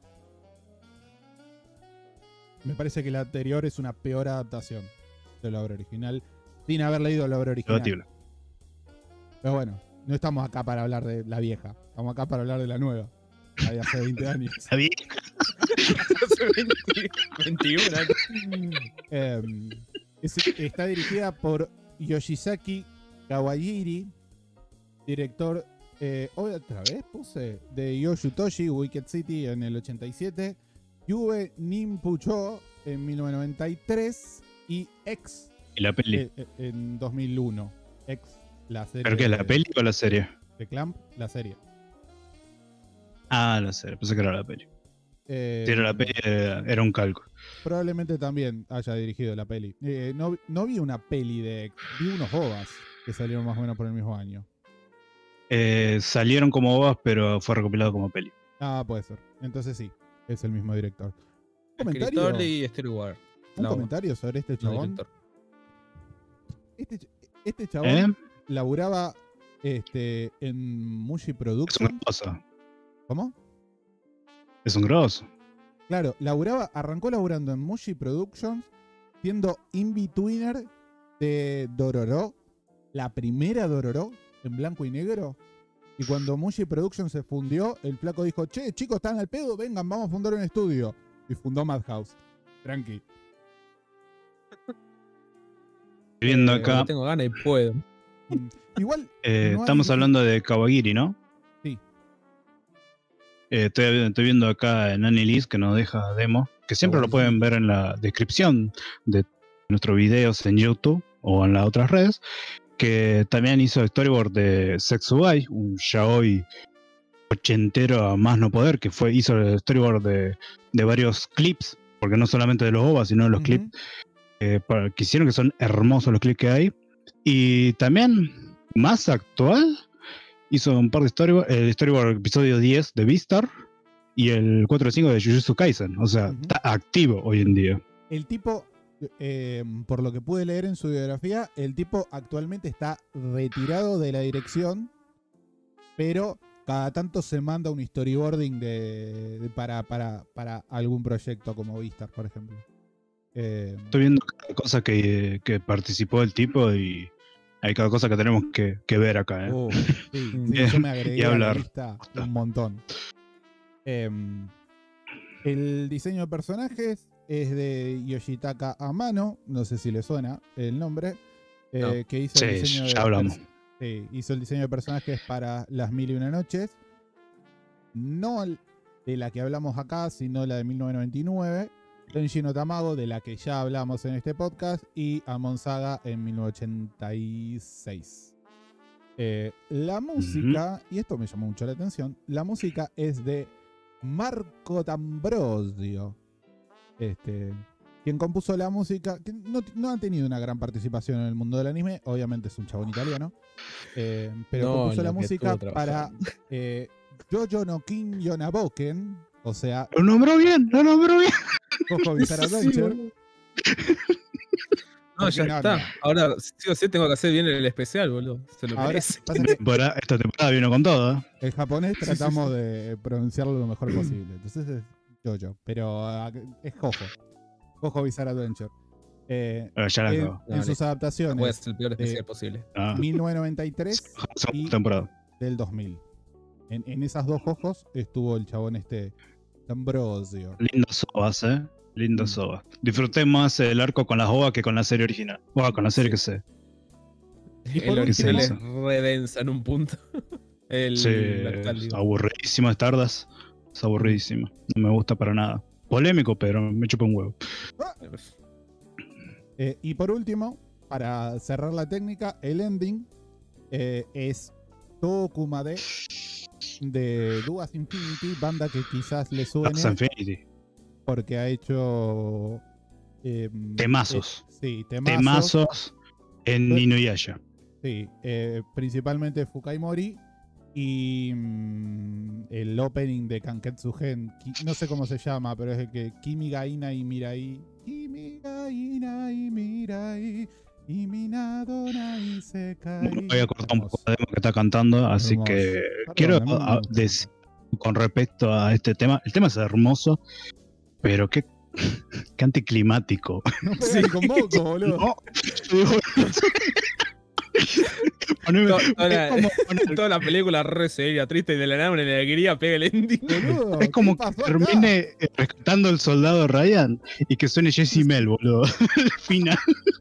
Me parece que la anterior es una peor adaptación de la obra original, sin haber leído la obra original. Debatible. Pero bueno, no estamos acá para hablar de la vieja, estamos acá para hablar de la nueva, la de hace 20 años. ¿Está bien? Hace 21 años. Está dirigida por Yoshizaki Kawajiri, director, otra vez puse, de Yoyu Toshi, Wicked City en el 87, Yue Ninpucho en 1993 y X ¿Y la peli? en 2001. X, la serie. ¿Pero qué? ¿La peli o la serie? De Clamp, la serie. Ah, la serie. Pensé que era la peli. Si era la peli, era un calco. Probablemente también haya dirigido la peli. No vi una peli de X, vi unos OVAs que salieron más o menos por el mismo año. Salieron como ovas, pero fue recopilado como peli. Ah, puede ser. Entonces sí, es el mismo director. Escritor y steward. ¿Un comentario sobre este chabón? director. Este chabón laburaba en Mushi Es un Productions. grosso. ¿Cómo? Es un grosso. Claro, arrancó laburando en Mushi Productions, siendo in-betweener de Dororo, la primera Dororo, en blanco y negro. Y cuando Mushi Productions se fundió, el flaco dijo, che, chicos, ¿están al pedo? Vengan, vamos a fundar un estudio. Y fundó Madhouse. Tranqui. Estoy viendo Porque acá. tengo ganas y puedo. Igual. Estamos hablando de Kawagiri, ¿no? Sí. Estoy viendo acá en Annelise que nos deja demo, que siempre lo pueden ver en la descripción de nuestros videos en YouTube o en las otras redes, que también hizo storyboard de Sexuai, un yaoi ochentero a más no poder, que hizo el storyboard de varios clips, porque no solamente de los OVAs, sino de los clips que hicieron, que son hermosos los clips que hay. Y también, más actual, hizo un par de storyboard, el storyboard episodio 10 de Beastar y el 4-5 de Jujutsu Kaisen. O sea, está activo hoy en día. El tipo, por lo que pude leer en su biografía, el tipo actualmente está retirado de la dirección, pero cada tanto se manda un storyboarding para algún proyecto como Beastar, por ejemplo. Estoy viendo cada cosa que participó el tipo y hay cada cosa que tenemos que ver acá. Sí, yo me agregué y a la hablar. lista un montón. El diseño de personajes es de Yoshitaka Amano, no sé si le suena el nombre, No. que hizo el Sí, diseño ya hablamos. Sí, hizo el diseño de personajes para Las Mil y Una Noches, no de la que hablamos acá, sino la de 1999, Tenji no Tamago, de la que ya hablamos en este podcast, y Amon Saga en 1986. La música, y esto me llamó mucho la atención, la música es de Marco D'Ambrosio, quien compuso la música, que no ha tenido una gran participación en el mundo del anime, obviamente es un chabón italiano, pero No, compuso en la lo que música estuvo para trabajando. Jojo no Kin Yonaboken, o sea, Lo nombró bien. Coco Bizarre Adventure. No, ya No, está. no. Ahora sí o sí tengo que hacer bien el especial, boludo. Se lo Ahora, merece. pasa que Esta temporada vino con todo. el japonés tratamos de pronunciarlo lo mejor posible. Entonces es Jojo, pero es Jojo. Jojo Bizarre Adventure. Ya la En, acabo. en sus Voy a adaptaciones hacer el peor especial posible. 1993 Segunda y temporada. del 2000. En esas dos Jojos estuvo el chabón Ambrosio. Lindas ovas, Lindas ovas. Disfruté más el arco con las ovas que con la serie original. O con la serie que sé. Y por El original es último- re densa en un punto. El Sí, actual, digo. aburridísima Stardust. Es aburridísima. No me gusta para nada. Polémico, pero me chupa un huevo. Y por último, para cerrar la técnica, el ending es Tokumade de Duas Infinity, banda que quizás le suene Dark Infinity. porque ha hecho Temazos. sí, Temazos en Inuyasha. Sí, principalmente Fukaimori y el opening de Kanketsu Gen, no sé cómo se llama, pero es el que Kimi ga ina y Mirai. Kimi ga ina y Mirai. Y Minado nai sekai. Bueno, voy a cortar un Hermoso. poco de demo que está cantando, así Hermoso. que Perdón, quiero a mí me encanta. decir con respecto a este tema. El tema es hermoso, pero qué anticlimático. No pegan con moco, boludo. No, yo digo, poneme- Toda la película re seria, triste y de la nada una alegría pega el ending. Boludo, es como ¿qué pasó que acá? termine rescatando al soldado Ryan y que suene Jesse Mel, boludo. El final.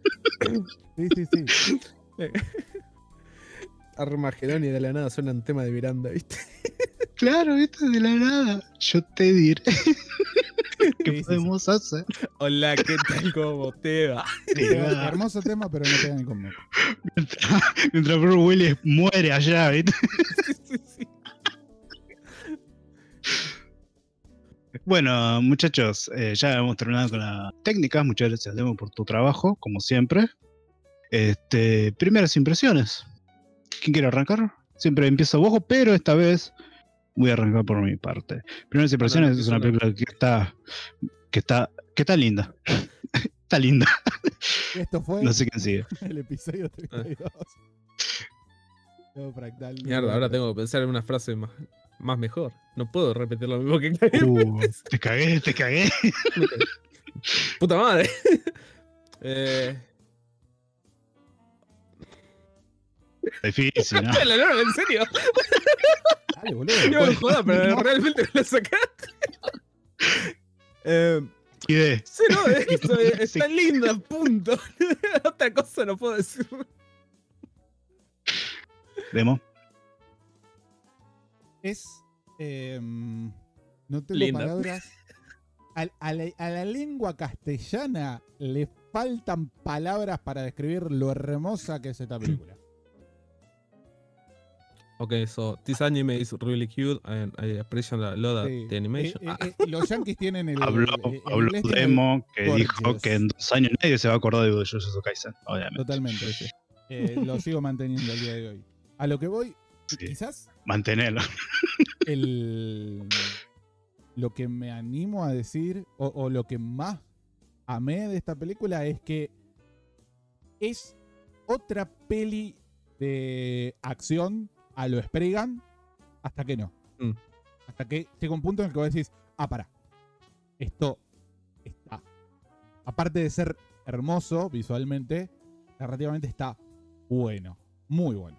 Sí. Armagedón y de la nada suena un tema de Miranda, ¿viste? Claro, esto es de la nada. Yo te diré. ¿Qué Sí. podemos hacer? Hola, ¿qué tal? ¿Cómo te va? Hermoso tema, pero no pega ni con moco. Mientras Bruce Willis muere allá, ¿viste? Sí. Bueno, muchachos, ya hemos terminado con las técnicas. Muchas gracias, Demo, por tu trabajo, como siempre. Primeras impresiones. ¿Quién quiere arrancar? Siempre empiezo bajo, pero esta vez voy a arrancar por mi parte. Primeras impresiones es una película que está linda. Está linda. Esto fue No sé quién sigue. el episodio 32. Todo fractal. Mierda, ahora tengo que pensar en una frase más mejor. No puedo repetir lo mismo que Te cagué. Puta madre. Difícil, ¿no? La lora, en serio. Dale, boludo. No me jodas, pero No. realmente me la sacaste. Y de, Sí, no, está linda, punto. Otra cosa no puedo decir. Demo. Es. No tengo Linda. palabras. A la lengua castellana le faltan palabras para describir lo hermosa que es esta película. Okay, so this anime is really cute and I appreciate a lot Sí. the animation. Los yankees tienen el. Habló el inglés tiene el- Demo que dijo gorgeous. que en 2 años nadie se va a acordar de Jujutsu Kaisen, obviamente. Totalmente. Lo sigo manteniendo el día de hoy. A lo que voy, Sí. quizás Mantenerlo. lo que me animo a decir, o lo que más amé de esta película, es que es otra peli de acción a lo Spriggan, hasta que no. Mm. Hasta que llega un punto en el que vos decís, pará. Esto está. Aparte de ser hermoso visualmente, narrativamente está bueno. Muy bueno.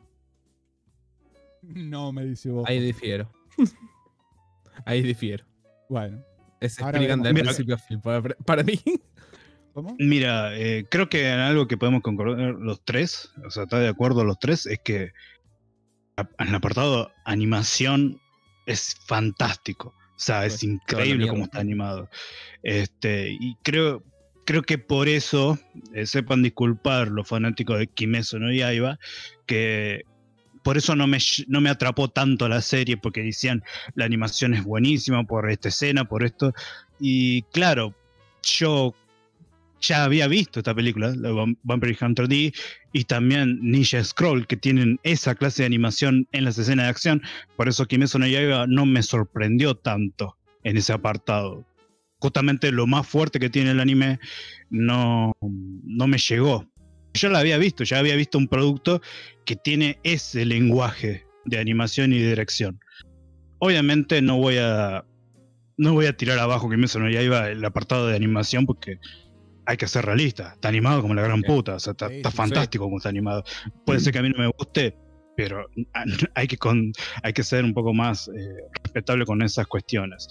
No me dice vos. Ahí difiero. Ahí difiero. Bueno, Es Ahora Spriggan de veremos. principio a fin para mí. ¿cómo? Mira, creo que en algo que podemos concordar los tres, o sea, estar de acuerdo los tres, es que en el apartado animación es fantástico. O sea, es Pues, increíble toda la cómo mierda. está animado. Y creo que por eso sepan disculpar los fanáticos de Kimetsu no Yaiba, que por eso no me atrapó tanto la serie, porque decían la animación es buenísima por esta escena, por esto. Y claro, yo ya había visto esta película, la Vampire Hunter D, y también Ninja Scroll, que tienen esa clase de animación en las escenas de acción. Por eso Kimetsu no Yaiba no me sorprendió tanto en ese apartado. Justamente lo más fuerte que tiene el anime no me llegó. Yo ya había visto un producto que tiene ese lenguaje de animación y de dirección. Obviamente no voy a tirar abajo Kimetsu no Yaiba el apartado de animación, porque hay que ser realista. Está animado como la gran Sí. puta. O sea, Sí, está sí. fantástico como está animado. Puede ser que a mí no me guste, pero hay que ser un poco más respetable con esas cuestiones.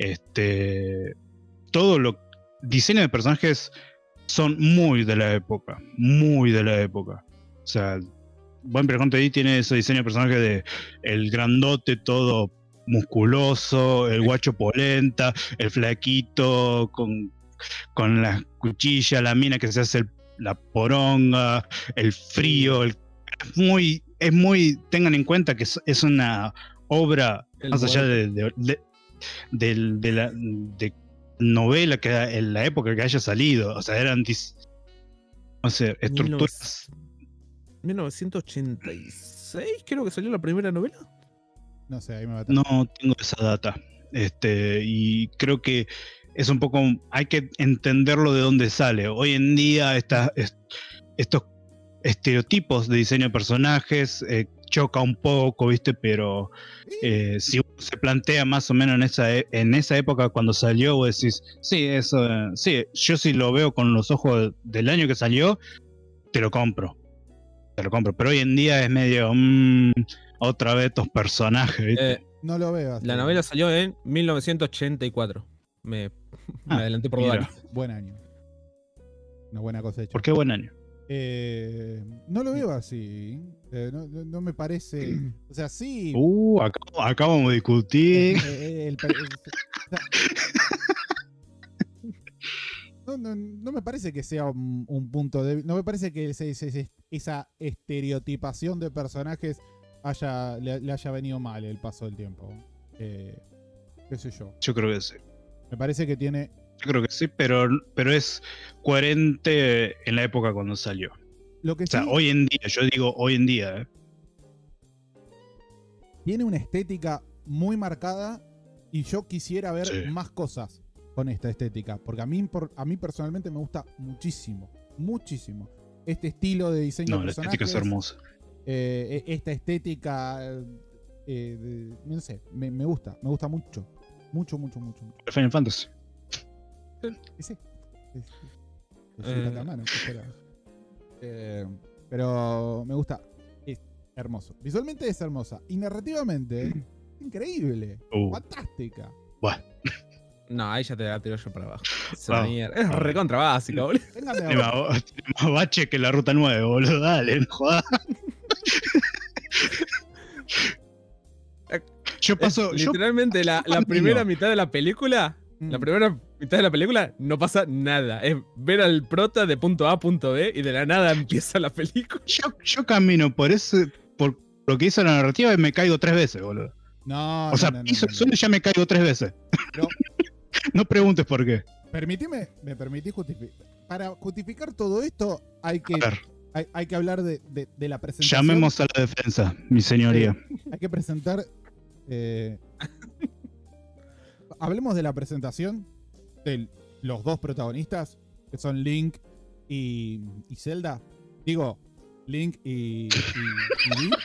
Todo lo diseño de personajes son muy de la época, muy de la época. O sea, Buen Preconte ahí tiene ese diseño de personaje de el grandote todo musculoso, el guacho polenta, el flaquito con la cuchilla, la mina que se hace la poronga, el frío, es muy, tengan en cuenta que es una obra El más allá muerto. de la novela que en la época que haya salido, o sea, eran no sé, estructuras. 1986 creo que salió la primera novela. No sé, ahí me va a No tengo esa data. Y creo que es un poco. Hay que entenderlo de dónde sale. Hoy en día estos estereotipos de diseño de personajes choca un poco, ¿viste? Pero si uno se plantea más o menos en esa época cuando salió, vos decís, sí, eso, sí, yo sí lo veo con los ojos del año que salió, te lo compro. Pero hoy en día es medio. Otra vez estos personajes, ¿viste? No lo veo así. La novela salió en 1984. Me adelanté por 2 mira. años. Buen año. Una buena cosecha. ¿Por qué buen año? No lo veo así. No me parece. O sea, sí. Acabamos de discutir. No me parece que sea un punto débil. No me parece que esa estereotipación de personajes le haya venido mal el paso del tiempo. ¿Qué sé yo? Yo creo que sí. Me parece que tiene. Yo creo que sí, pero es coherente en la época cuando salió. Lo que O sea, sí, hoy en día, yo digo hoy en día. tiene una estética muy marcada y yo quisiera ver Sí. más cosas con esta estética. Porque a mí personalmente me gusta muchísimo. Muchísimo. Este estilo de diseño No, de la personajes. estética es hermosa. Esta estética. No sé, me gusta. Me gusta mucho. Mucho. Final Fantasy. Y sí. Pero me gusta. Es hermoso. Visualmente es hermosa. Y narrativamente es increíble. Fantástica. Bueno, No, ahí ya te la tiro yo para abajo. Esa Vamos. mierda. Es recontra básica, boludo. Ténganme tiene más bache que la ruta 9, boludo. Dale, no jodas. Yo paso. Literalmente la camino. primera mitad de la película. La primera mitad de la película no pasa nada. Es ver al prota de punto A a punto B y de la nada empieza la película. Yo camino por lo que hizo la narrativa y me caigo 3 veces, boludo. No, O sea, no. piso el suelo y ya me caigo 3 veces. Pero No preguntes por qué. me permitís justificar. Para justificar todo esto hay que, A ver, hay que hablar de la presentación. llamemos a la defensa, mi señoría. Hay que presentar. Hablemos de la presentación de los dos protagonistas, que son Link y Zelda. Digo, Link y Link.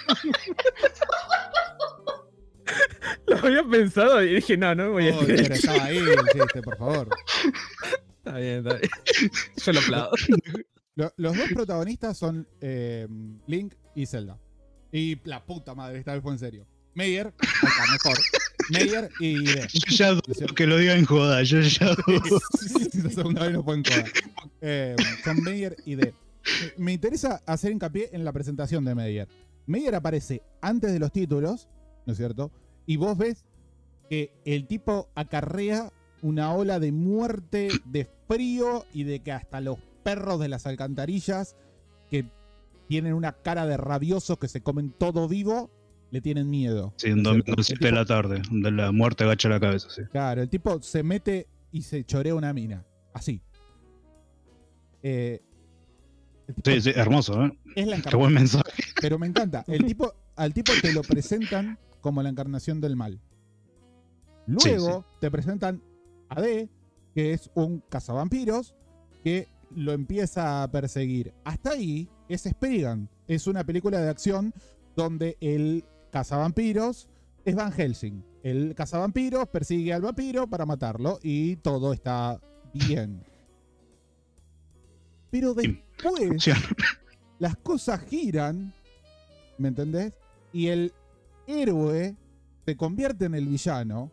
Lo había pensado y dije, no voy a Oh, decir. pero estaba ahí el chiste, por favor. Está bien. Yo lo aplaudo. Los dos protagonistas son Link y Zelda. Y la puta madre, esta vez fue en serio. Meyer, acá mejor. Meyer y Ide. Yo ya dudo que lo diga en joda, yo ya dudo. La segunda vez no fue en coda. Son Meyer y Ide. Me interesa hacer hincapié en la presentación de Meyer. Meyer aparece antes de los títulos, ¿no es cierto? Y vos ves que el tipo acarrea una ola de muerte, de frío y de que hasta los perros de las alcantarillas que tienen una cara de rabiosos que se comen todo vivo, le tienen miedo. Sí, un ¿no es domingo cierto? 7 de la tarde, donde la muerte agacha la cabeza, sí. Claro, el tipo se mete y se chorea una mina. Así. El tipo Sí, hermoso, ¿eh? es la Qué encarnación. buen mensaje. Pero me encanta. Al tipo te lo presentan como la encarnación del mal. Luego te presentan a D, que es un cazavampiros que lo empieza a perseguir. Hasta ahí es Spriggan. Es una película de acción donde el cazavampiros es Van Helsing. El cazavampiros persigue al vampiro para matarlo y todo está bien. Pero Sí, después funciona. las cosas giran, ¿me entendés? Y el héroe se convierte en el villano.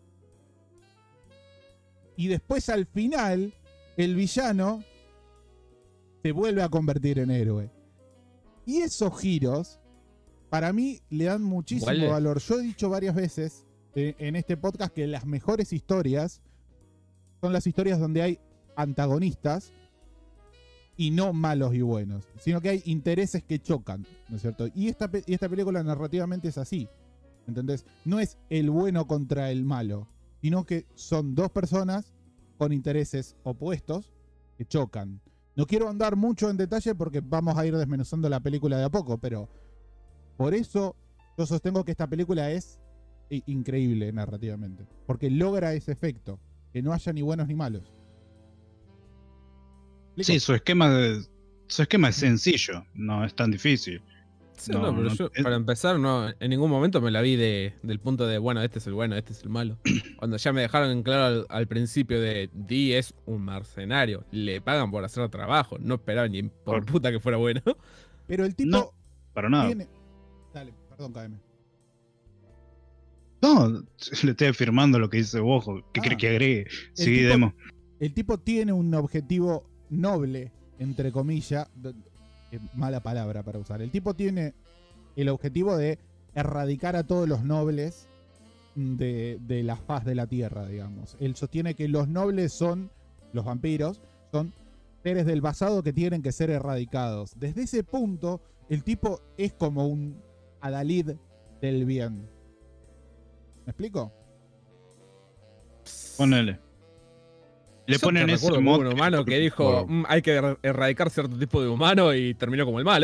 Y después al final, el villano se vuelve a convertir en héroe. Y esos giros, para mí, le dan muchísimo Igual valor. Yo he dicho varias veces en este podcast que las mejores historias son las historias donde hay antagonistas y no malos y buenos, sino que hay intereses que chocan, ¿no es cierto? Y esta película narrativamente es así, ¿entendés? No es el bueno contra el malo, sino que son dos personas con intereses opuestos que chocan. No quiero andar mucho en detalle porque vamos a ir desmenuzando la película de a poco, pero por eso yo sostengo que esta película es increíble narrativamente, porque logra ese efecto, que no haya ni buenos ni malos. Sí, su esquema es sencillo, no es tan difícil. Sí, No, pero no, yo, es- para empezar, no, en ningún momento me la vi del punto de, bueno, este es el bueno, este es el malo. Cuando ya me dejaron en claro al principio de Dee es un mercenario, le pagan por hacer trabajo, no esperaba ni por puta que fuera bueno. Pero el tipo No, para nada. tiene... Dale, perdón, KM. No, le estoy afirmando lo que dice Bojo. ¿Qué Ah. crees que agregue? Sigue, tipo- Demo. El tipo tiene un objetivo noble, entre comillas, mala palabra para usar. El tipo tiene el objetivo de erradicar a todos los nobles de la faz de la tierra, digamos. Él sostiene que los nobles son, los vampiros, son seres del pasado que tienen que ser erradicados. Desde ese punto, el tipo es como un adalid del bien. ¿Me explico? Ponele. Le Yo ponen te ese recuerdo como un mote humano que dijo, por- hay que erradicar cierto tipo de humano y terminó como el malo.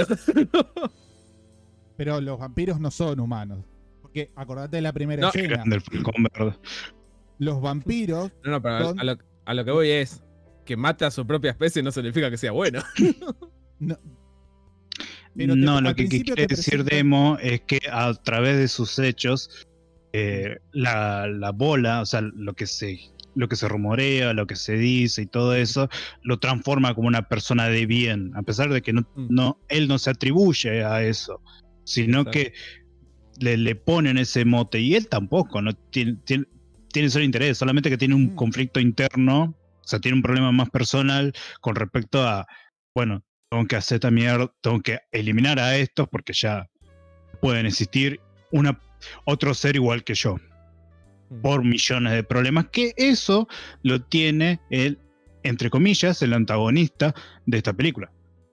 Pero los vampiros no son humanos. Porque acordate de la primera No, escena. del Falcón Verde. Los vampiros No, pero Son- a lo que voy es que mate a su propia especie no significa que sea bueno. no, pero te- No, al lo que principio quiere te decir presentan- Demo es que a través de sus hechos, la bola, o sea, lo que se rumorea, lo que se dice y todo eso, lo transforma como una persona de bien, a pesar de que él no se atribuye a eso, sino Exacto. que le ponen ese mote y él tampoco, no tiene solo interés, solamente que tiene un conflicto interno, o sea, tiene un problema más personal con respecto a, bueno, tengo que hacer esta mierda, tengo que eliminar a estos porque ya pueden existir otro ser igual que yo, por millones de problemas, que eso lo tiene el, entre comillas, el antagonista de esta película.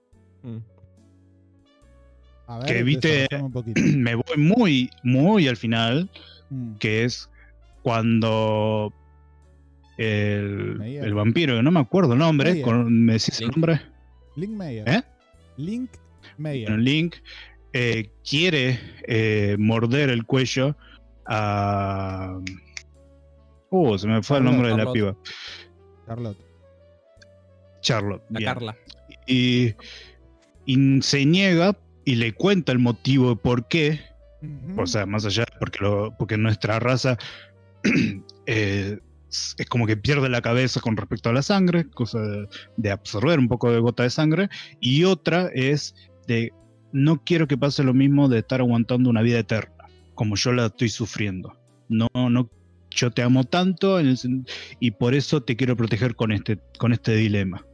A ver, que viste, desarrollame un poquito. me voy muy, muy al final, Mm. que es cuando Meyer. el vampiro, que no me acuerdo el nombre, Meyer. ¿me decís el Link. nombre? Link Meyer. ¿Eh? Link Meyer. Bueno, Link quiere morder el cuello a... se me fue el nombre de la Charlotte. piba. Charlotte. Charlotte. La bien. Carla. Y se niega y le cuenta el motivo de por qué. Ujú. O sea, más allá, porque nuestra raza es como que pierde la cabeza con respecto a la sangre, cosa de absorber un poco de gota de sangre. Y otra es de, no quiero que pase lo mismo de estar aguantando una vida eterna, como yo la estoy sufriendo. No, yo te amo tanto y por eso te quiero proteger con este dilema.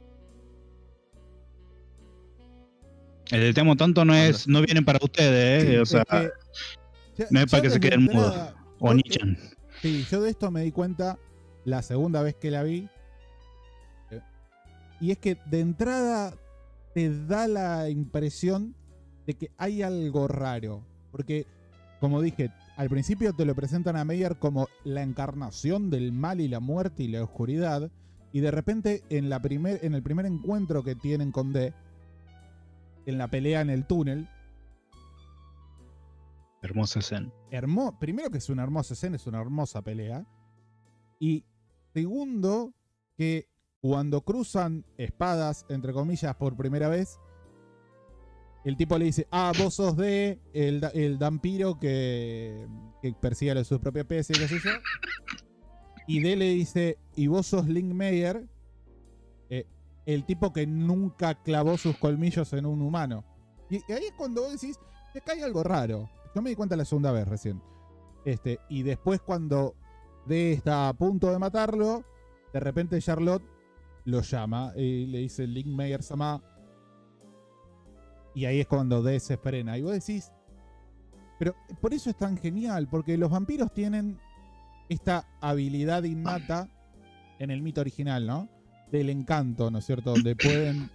El de te amo tanto no viene para ustedes, Sí, o sea, ya- no es para ya que se desde queden mudos. entrada- O Nichan. Sí, yo de esto me di cuenta la segunda vez que la vi. Y es que de entrada te da la impresión de que hay algo raro. Porque, como dije, al principio te lo presentan a Meyer como la encarnación del mal y la muerte y la oscuridad. Y de repente, en el primer encuentro que tienen con D, en la pelea en el túnel, Hermosa escena. primero que es una hermosa escena, es una hermosa pelea. Y segundo, que cuando cruzan espadas, entre comillas, por primera vez, el tipo le dice, vos sos de el vampiro que persigue a su propia especie, qué sé yo. Y D le dice, y vos sos Link Meyer, el tipo que nunca clavó sus colmillos en un humano. Y ahí es cuando vos decís, acá hay algo raro. Yo me di cuenta la segunda vez recién. Y después cuando D está a punto de matarlo, de repente Charlotte lo llama y le dice Link Meyer Sama. Y ahí es cuando D se frena. Y vos decís, pero por eso es tan genial, porque los vampiros tienen esta habilidad innata en el mito original, ¿no? Del encanto, ¿no es cierto? Donde pueden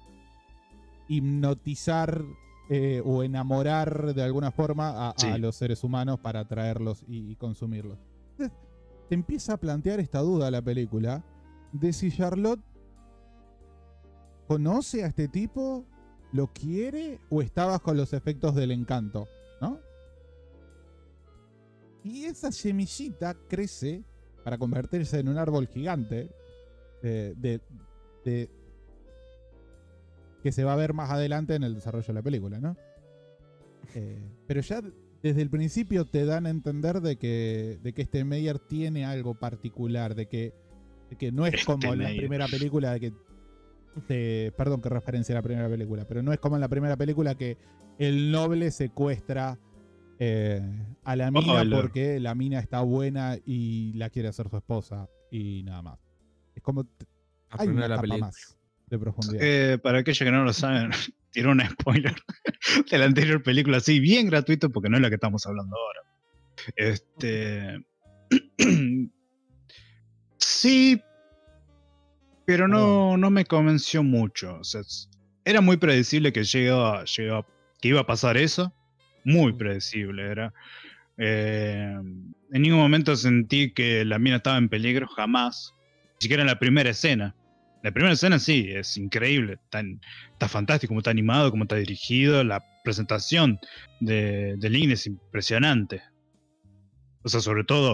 hipnotizar o enamorar de alguna forma a los seres humanos para atraerlos y consumirlos. Entonces, te empieza a plantear esta duda la película de si Charlotte conoce a este tipo, lo quiere o está bajo los efectos del encanto, ¿no? Y esa semillita crece para convertirse en un árbol gigante que se va a ver más adelante en el desarrollo de la película, ¿no? Pero ya desde el principio te dan a entender de que este Meyer tiene algo particular, de que no es como en la primera película, de que perdón que referencia a la primera película, pero no es como en la primera película que el noble secuestra a la mina porque la mina está buena y la quiere hacer su esposa y nada más. Es como hay una capa más de profundidad. Para aquellos que no lo saben, tiró un spoiler de la anterior película, así bien gratuito porque no es la que estamos hablando ahora. Sí, pero no me convenció mucho. O sea, era muy predecible que que iba a pasar eso. Muy predecible era. En ningún momento sentí que la mina estaba en peligro, jamás. Ni siquiera en la primera escena. La primera escena sí, es increíble. Está fantástico, como está animado, como está dirigido. La presentación de Link es impresionante. O sea, sobre todo,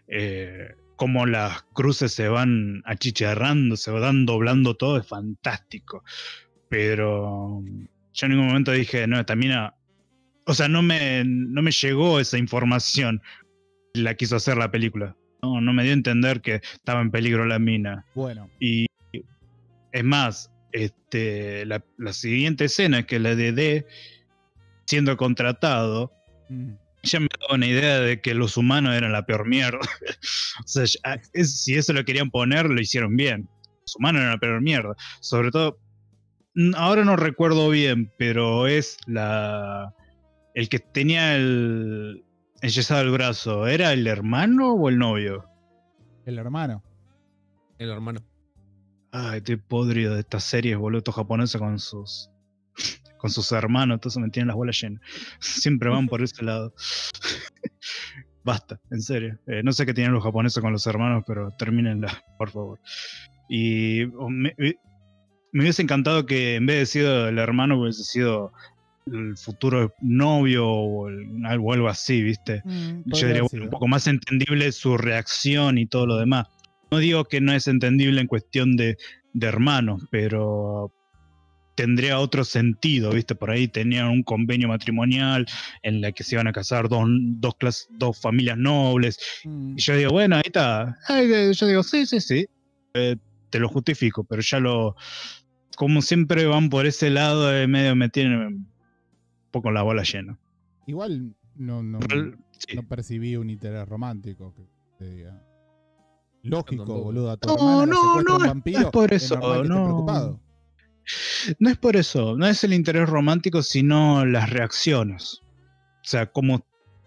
cómo las cruces se van achicharrando, se van doblando todo, es fantástico. Pero yo en ningún momento dije, no, esta mina... O sea, no me llegó esa información. La quiso hacer la película. No me dio a entender que estaba en peligro la mina. Bueno. Y es más, la siguiente escena, que es la de D siendo contratado, ya me daba una idea de que los humanos eran la peor mierda. O sea, si eso lo querían poner, lo hicieron bien. Los humanos eran la peor mierda. Sobre todo, ahora no recuerdo bien, pero es el que tenía el enyesado el brazo, ¿era el hermano o el novio? El hermano. El hermano. Ay, estoy podrido de estas series, boludo, japonesas con sus hermanos, entonces me tienen las bolas llenas. Siempre van por ese lado. Basta, en serio. No sé qué tienen los japoneses con los hermanos, pero termínenla, por favor. Y me hubiese encantado que en vez de sido el hermano hubiese sido el futuro novio o algo así, ¿viste? Yo diría, bueno, un poco más entendible su reacción y todo lo demás. No digo que no es entendible en cuestión de hermanos, pero tendría otro sentido, ¿viste? Por ahí tenían un convenio matrimonial en la que se iban a casar dos familias nobles. Y yo digo, bueno, ahí está. Yo digo, sí. Te lo justifico, pero ya como siempre van por ese lado, medio me tienen un poco la bola llena. Igual no percibí un interés romántico que te diga. Lógico, boludo. A tu hermana la secuestra un vampiro. No es por eso, preocupado. No es por eso, no es el interés romántico, sino las reacciones. O sea, como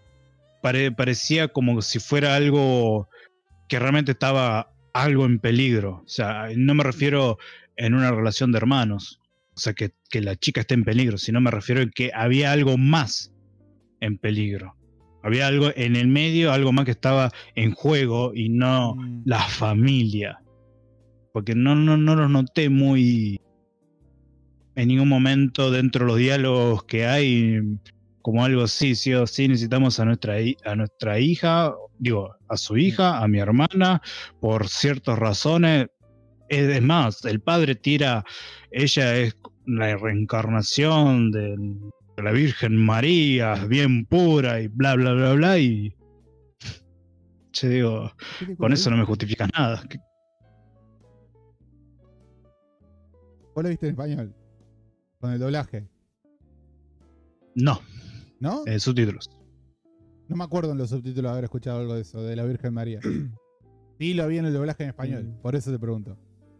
parecía como si fuera algo que realmente estaba algo en peligro. O sea, no me refiero en una relación de hermanos, o sea, que la chica esté en peligro, sino me refiero a que había algo más en peligro. Había algo en el medio, algo más que estaba en juego y no la familia. Porque no los noté muy... En ningún momento dentro de los diálogos que hay, como algo sí necesitamos a nuestra hija, digo, a su hija, a mi hermana, por ciertas razones. Es más, el padre tira, ella es la reencarnación de la Virgen María, bien pura y bla, bla, bla, bla, y yo digo, con eso no me justifica nada. ¿Vos lo viste en español? Con el doblaje. No, ¿No? subtítulos. No me acuerdo en los subtítulos haber escuchado algo de eso, de la Virgen María. Sí, lo vi en el doblaje en español, por eso te pregunto.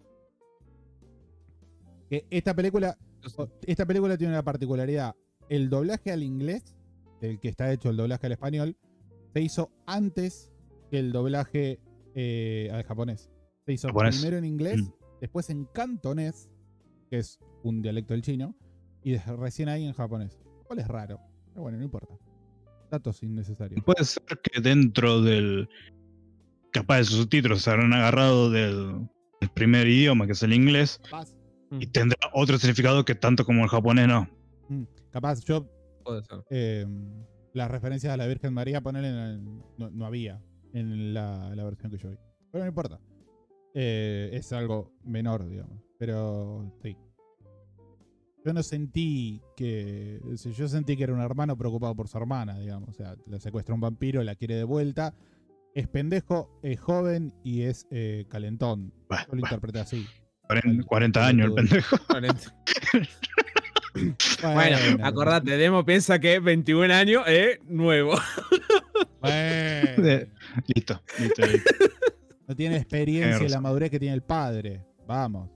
Que esta película tiene una particularidad. El doblaje al inglés, el que está hecho el doblaje al español, se hizo antes que el doblaje al japonés. Se hizo primero en inglés, después en cantonés, que es un dialecto del chino, y recién ahí en japonés. ¿Cuál es raro? Pero bueno, no importa. Datos innecesarios. Puede ser que dentro del... Capaz de sus subtítulos se habrán agarrado del primer idioma, que es el inglés, y tendrá otro significado que tanto como el japonés no. Capaz, yo... Puede ser. Las referencias a la Virgen María, ponerle no había en la versión que yo vi. Pero no importa. Es algo menor, digamos. Pero sí. Yo no sentí que... Yo sentí que era un hermano preocupado por su hermana, digamos. O sea, la secuestra un vampiro, la quiere de vuelta. Es pendejo, es joven y es calentón. Yo lo interpreté así. 40 años el pendejo. 40. Bueno, acordate, Demo piensa que 21 años es nuevo. Bueno. Listo. No tiene experiencia y la madurez que tiene el padre. Vamos.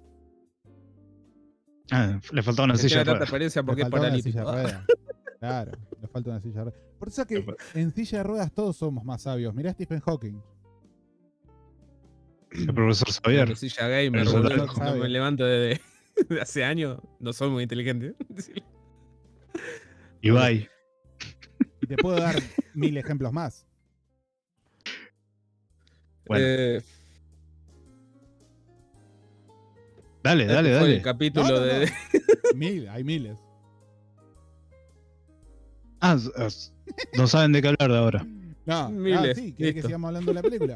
Le faltaba una silla de tanta ruedas. experiencia porque es paralítico. Claro, le falta una silla de ruedas. Por eso que en silla de ruedas todos somos más sabios. Mirá a Stephen Hawking. El profesor Xavier. La silla gamer, El boludo, soldado. no me levanto desde hace años. No soy muy inteligente. Ibai. Y te puedo dar 1000 ejemplos más. Bueno. Dale. Fue el capítulo de... Hay miles. No saben de qué hablar de ahora. No, Miles. sí, ¿querés que sigamos hablando de la película?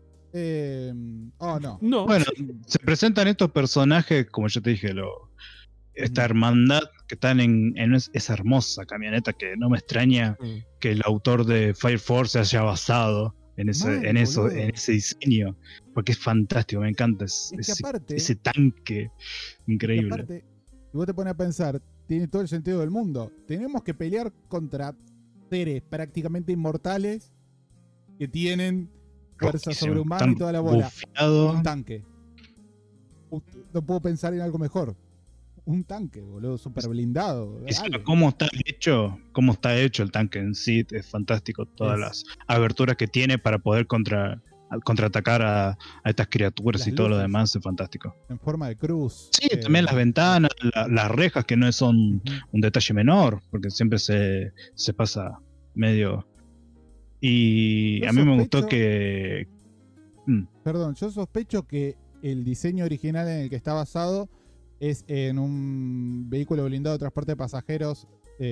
No. Bueno, se presentan estos personajes, como yo te dije, esta hermandad que están en esa hermosa camioneta que no me extraña que el autor de Fire Force se haya basado en ese diseño, porque es fantástico, me encanta ese tanque increíble. Aparte, si vos te pones a pensar, tiene todo el sentido del mundo. Tenemos que pelear contra seres prácticamente inmortales que tienen fuerza sobrehumana y toda la bola. Un tanque. No puedo pensar en algo mejor. Un tanque, boludo, súper blindado. ¿Cómo está hecho el tanque en sí? Es fantástico. Todas las aberturas que tiene para poder contraatacar a estas criaturas y todo lo demás es fantástico. En forma de cruz. Sí, también las ventanas, las rejas, que no son un detalle menor, porque siempre se pasa medio... Y a mí me gustó que... Perdón, yo sospecho que el diseño original en el que está basado es en un vehículo blindado de transporte de pasajeros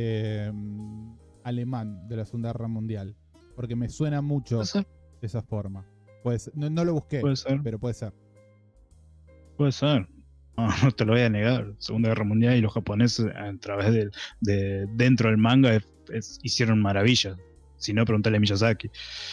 alemán de la Segunda Guerra Mundial. Porque me suena mucho de esa forma. Pues, no lo busqué, pero puede ser. Puede ser. No te lo voy a negar. Segunda Guerra Mundial y los japoneses a través de dentro del manga hicieron maravillas. Si no, preguntale a Miyazaki.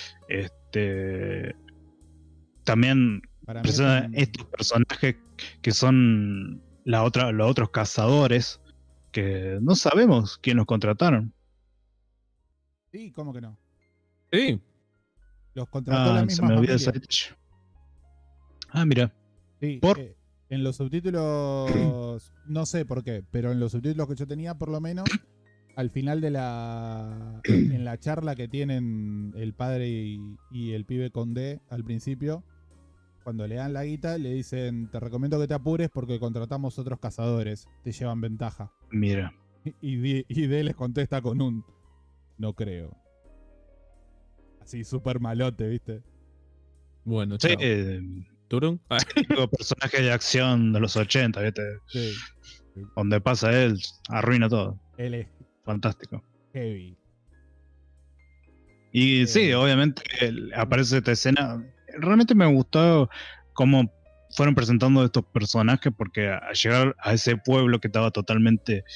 También presentan estos personajes que son los otros cazadores que no sabemos quién los contrataron. Sí, ¿cómo que no? Sí. Los contrató la misma se me olvidó familia. Mira. Sí, ¿Por? En los subtítulos, no sé por qué, pero en los subtítulos que yo tenía, por lo menos, al final de en la charla que tienen el padre y el pibe con D al principio, cuando le dan la guita, le dicen, te recomiendo que te apures porque contratamos otros cazadores, te llevan ventaja. Mira. Y D les contesta con un, no creo. Así, súper malote, ¿viste? Bueno, Sí, ¿Turun? personaje de acción de los 80, ¿viste? Sí. Donde pasa él, arruina todo. Él es Fantástico. heavy. Y sí, obviamente aparece esta escena. Realmente me gustó cómo fueron presentando estos personajes, porque al llegar a ese pueblo que estaba totalmente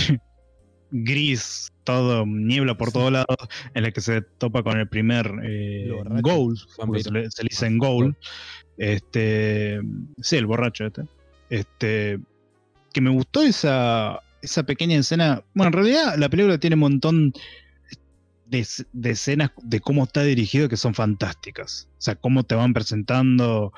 gris, todo niebla por todos lados, en el que se topa con el primer Ghoul, se le dicen Ghoul. Sí, el borracho que me gustó esa pequeña escena. Bueno, en realidad la película tiene un montón de escenas de cómo está dirigido que son fantásticas. O sea, cómo te van presentando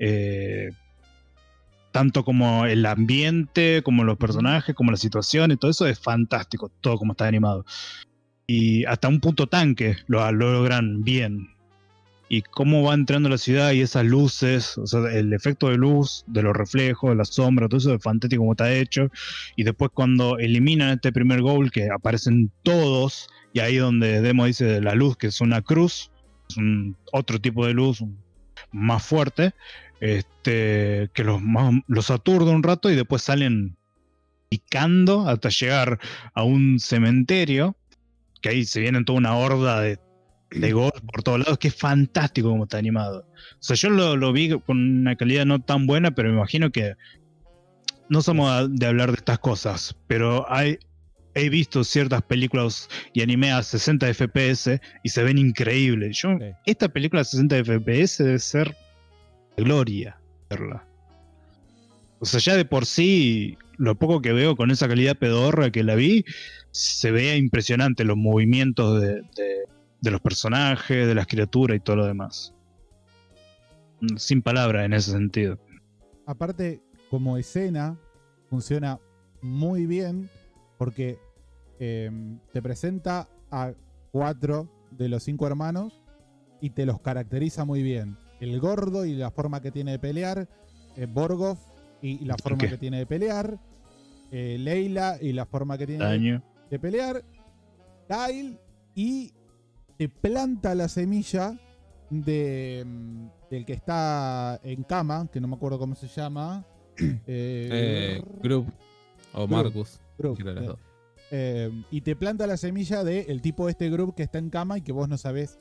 tanto como el ambiente, como los personajes, como la situación y todo eso es fantástico, todo como está animado. Y hasta un punto tanque lo logran bien. Y cómo va entrando la ciudad y esas luces, o sea, el efecto de luz, de los reflejos, de la sombra, todo eso es fantástico como está hecho. Y después cuando eliminan este primer goal, que aparecen todos, y ahí donde Demo dice la luz, que es una cruz, es otro tipo de luz más fuerte, que los aturde un rato y después salen picando hasta llegar a un cementerio, que ahí se vienen toda una horda de gol por todos lados, que es fantástico como está animado. O sea, yo lo vi con una calidad no tan buena, pero me imagino que no somos de hablar de estas cosas, pero he visto ciertas películas y anime a 60 FPS y se ven increíbles. Esta película a 60 FPS debe ser gloria verla. O sea, ya de por sí, lo poco que veo con esa calidad pedorra que la vi, se veía impresionante los movimientos de los personajes, de las criaturas y todo lo demás. Sin palabras en ese sentido. Aparte, como escena, funciona muy bien porque te presenta a 4 de los 5 hermanos y te los caracteriza muy bien. El gordo y la forma que tiene de pelear, Borgov y la forma que tiene de pelear, Leila y la forma que tiene de pelear, Kyle, y te planta la semilla del que está en cama, que no me acuerdo cómo se llama. Group o Marcus. Group, y te planta la semilla del tipo de este Group que está en cama y que vos no sabés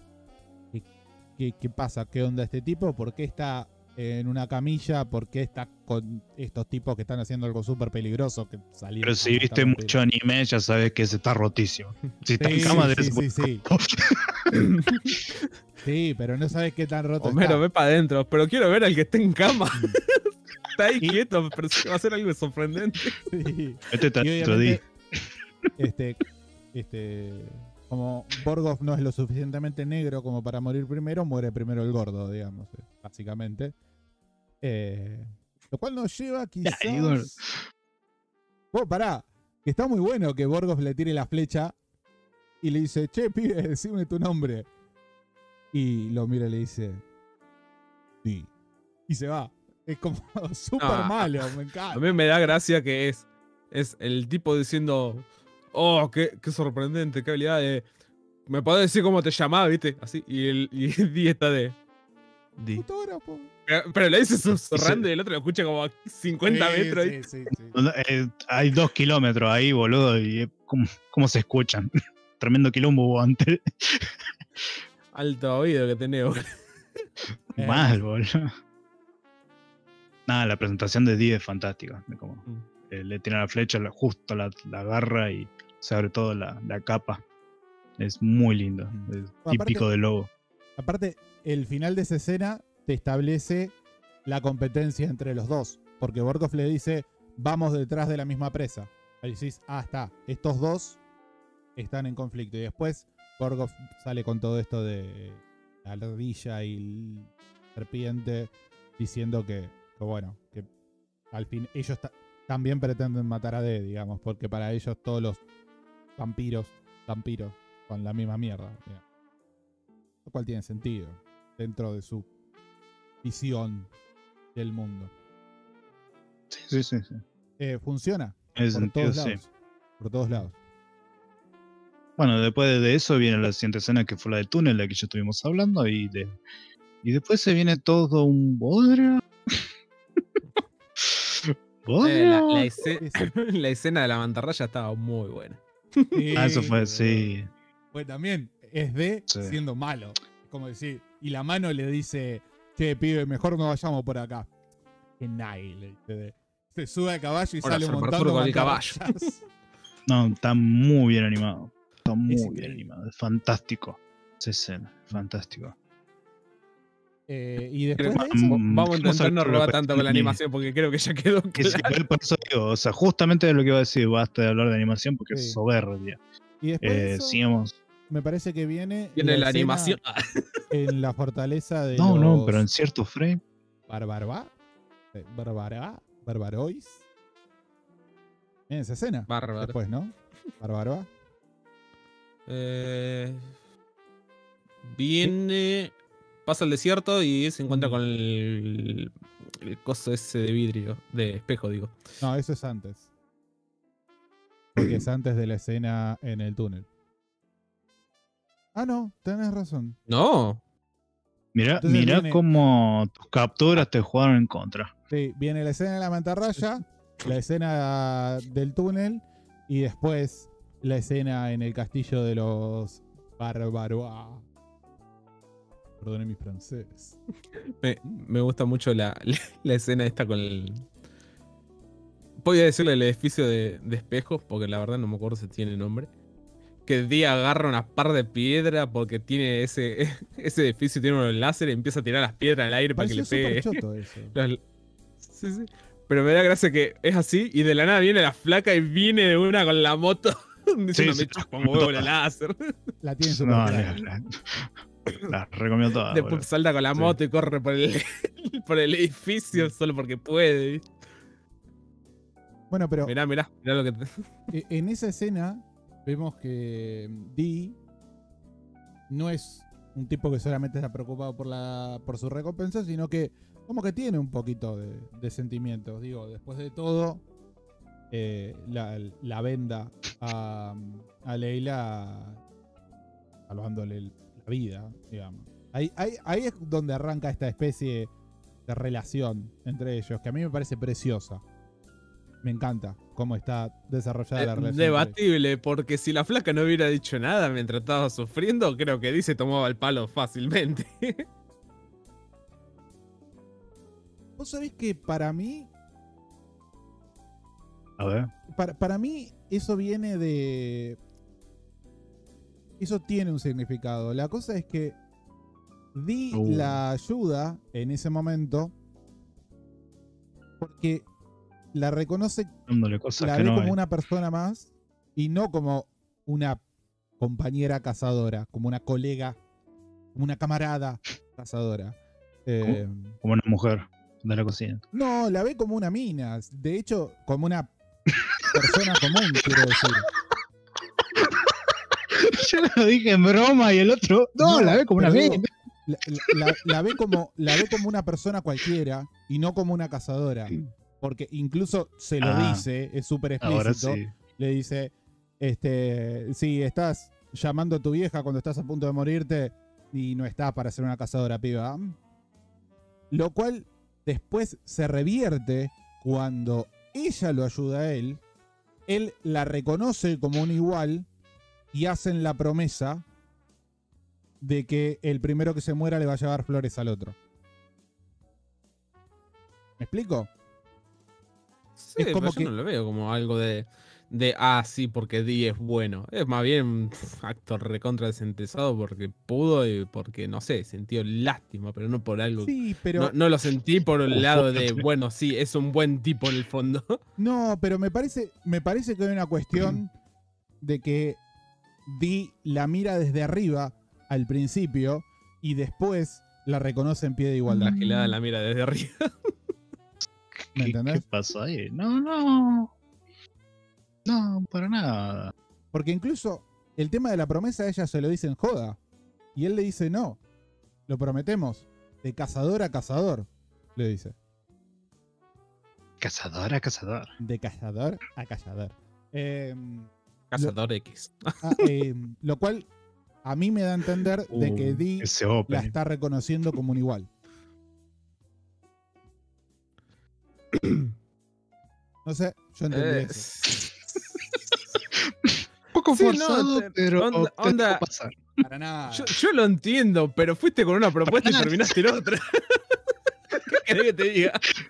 qué pasa, qué onda este tipo, por qué está en una camilla, por qué está con estos tipos que están haciendo algo súper peligroso. Pero si viste mucho anime, ya sabes que ese está rotísimo. Si está en cama, sí. Sí, pero no sabes qué tan roto Homero, está. ve para adentro, pero quiero ver al que está en cama. Está ahí quieto, pero va a ser algo sorprendente. Sí. Como Borgov no es lo suficientemente negro como para morir primero, muere primero el gordo, digamos, básicamente. Lo cual nos lleva quizás... Pará, que está muy bueno que Borgov le tire la flecha y le dice, che, pibe, decime tu nombre. Y lo mira y le dice, sí. Y se va. Es como súper malo, me encanta. A mí me da gracia que es el tipo diciendo, oh, qué sorprendente, qué habilidad de... ¿Me podés decir cómo te llamás, viste? Así, y Di está de... Di. Fotógrafo. Pero le dice susurrando y el otro lo escucha como a 50 metros. Sí. Hay 2 kilómetros ahí, boludo, y ¿cómo se escuchan? Tremendo quilombo antes. Alto oído que tenés. Mal, boludo. Nada, la presentación de Dee es fantástica. Le tira la flecha, justo la agarra y se abre toda la capa. Es muy lindo. Es típico de Lobo. Aparte, el final de esa escena te establece la competencia entre los dos. Porque Borgov le dice, vamos detrás de la misma presa. Ahí decís, está. Estos dos están en conflicto. Y después Borgov sale con todo esto de la ardilla y el serpiente, diciendo que bueno, que al fin ellos también pretenden matar a Dee, digamos, porque para ellos todos los vampiros con la misma mierda, digamos. Lo cual tiene sentido dentro de su visión del mundo. Sí. Funciona por todos lados. Bueno, después de eso viene la siguiente escena, que fue la del túnel, la que ya estuvimos hablando, y después se viene todo un bodrio. La escena de la mantarraya estaba muy buena. Eso fue, sí. Pues también es siendo malo. Como decir, y la mano le dice, che, pibe, mejor no vayamos por acá. Que nadie se sube al caballo y sale un montón de caballo. No, está muy bien animado. Está muy bien animado. Es fantástico. Esa escena, fantástico. Y después de eso, vamos a intentar no robar tanto con la animación porque creo que ya quedó claro. Por eso digo, o sea, justamente de lo que iba a decir, basta de hablar de animación porque Sí. es soberbia. Y después de eso, Sigamos. me parece que viene Tiene la escena animación. en la fortaleza de No, los pero en cierto frame. Barbarois. En esa escena. Bárbaro. Después, ¿no? Barbaroa. Viene. Pasa el desierto y se encuentra Mm. con el coso ese de vidrio. De espejo, digo. No, eso es antes. Porque es antes de la escena en el túnel. Ah, no, tenés razón. No. Mirá, Entonces mirá viene- cómo tus capturas te jugaron en contra. Sí, viene la escena de la mantarraya, la escena del túnel y después la escena en el castillo de los Barbaroa. Perdone mi francés. Me gusta mucho la escena esta con el. Voy a decirle el edificio de espejos, porque la verdad no me acuerdo si tiene nombre. Que Dee agarra una par de piedras porque tiene ese edificio, tiene unos láser y empieza a tirar las piedras al aire para que Pareció le súper pegue. choto eso. Sí, sí. Pero me da gracia que es así y de la nada viene la flaca y viene de una con la moto diciendo Sí, me sí. chupa un huevo el láser. La tiene súper No, clara. la recomiendo toda. Después boludo. salta con la Sí. moto y corre por el, por el edificio solo porque puede. ¿viste? Bueno, pero Mirá lo que en esa escena vemos que Dee no es un tipo que solamente está preocupado por su recompensa, sino que como que tiene un poquito de sentimientos. Digo, después de todo, la venda a Leila salvándole la vida, digamos. Ahí es donde arranca esta especie de relación entre ellos, que a mí me parece preciosa. Me encanta cómo está desarrollada la relación. entre ellos. debatible, porque si la flaca no hubiera dicho nada mientras estaba sufriendo, creo que dice tomaba el palo fácilmente. Vos sabés que para mí A ver. Para mí, eso viene de. Eso tiene un significado. La cosa es que Dee la ayuda en ese momento porque la reconoce, Dándole cosas la que ve no como hay. una persona más y no como una compañera cazadora, como una colega, como una camarada cazadora. Como una mujer de la cocina. No, la ve como una mina. De hecho, como una persona común, quiero decir. Yo lo dije en broma y el otro. No, la ve como una pero digo, mina. la ve como una persona cualquiera y no como una cazadora. Porque incluso se lo dice, es súper Ahora explícito. sí. Le dice, si estás llamando a tu vieja cuando estás a punto de morirte y no estás para ser una cazadora, piba. Lo cual después se revierte cuando ella lo ayuda a él la reconoce como un igual y hacen la promesa de que el primero que se muera le va a llevar flores al otro. ¿Me explico? Sí, Es como pero yo que- no lo veo como algo de sí, porque Dee es bueno. Es más bien un actor recontra desinteresado porque pudo y porque, no sé, sintió lástima, pero no por algo. Sí, pero No lo sentí por el lado de, fuerte. bueno, sí, es un buen tipo en el fondo. no, pero me parece que hay una cuestión de que Dee la mira desde arriba al principio y después la reconoce en pie de igualdad. La gelada la mira desde arriba. ¿Me ¿Qué entendés? pasó ahí? No, para nada. Porque incluso el tema de la promesa ella se lo dice en joda. Y él le dice, no, lo prometemos. De cazador a cazador, le dice. Cazadora, cazador. De cazador a cazador. Cazador X. Lo cual a mí me da a entender de que Dee Ese la opening. está reconociendo como un igual. No sé, yo entendí eso. Un poco Sí, no, forzado, pero onda- te onda- dejó pasar. Para nada. Yo lo entiendo, pero fuiste con una propuesta y terminaste en otra. ¿Qué querés que te diga?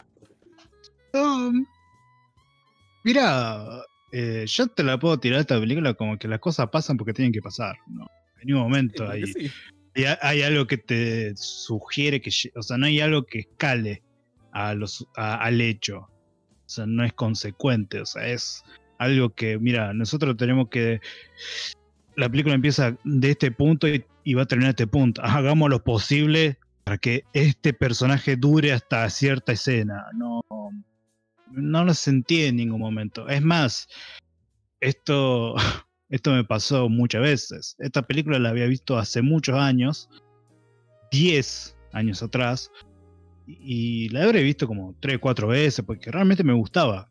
Mira, yo te la puedo tirar esta película como que las cosas pasan porque tienen que pasar, ¿no? En un momento Porque hay, sí. hay algo que te sugiere que, o sea, no hay algo que escale al hecho. O sea, no es consecuente. O sea, es algo que, mira, nosotros tenemos que... La película empieza de este punto y va a terminar este punto. Hagamos lo posible para que este personaje dure hasta cierta escena. No lo sentí en ningún momento. Es más, esto me pasó muchas veces. Esta película la había visto hace muchos años, 10 años atrás, y la habré visto como 3 o 4 veces porque realmente me gustaba.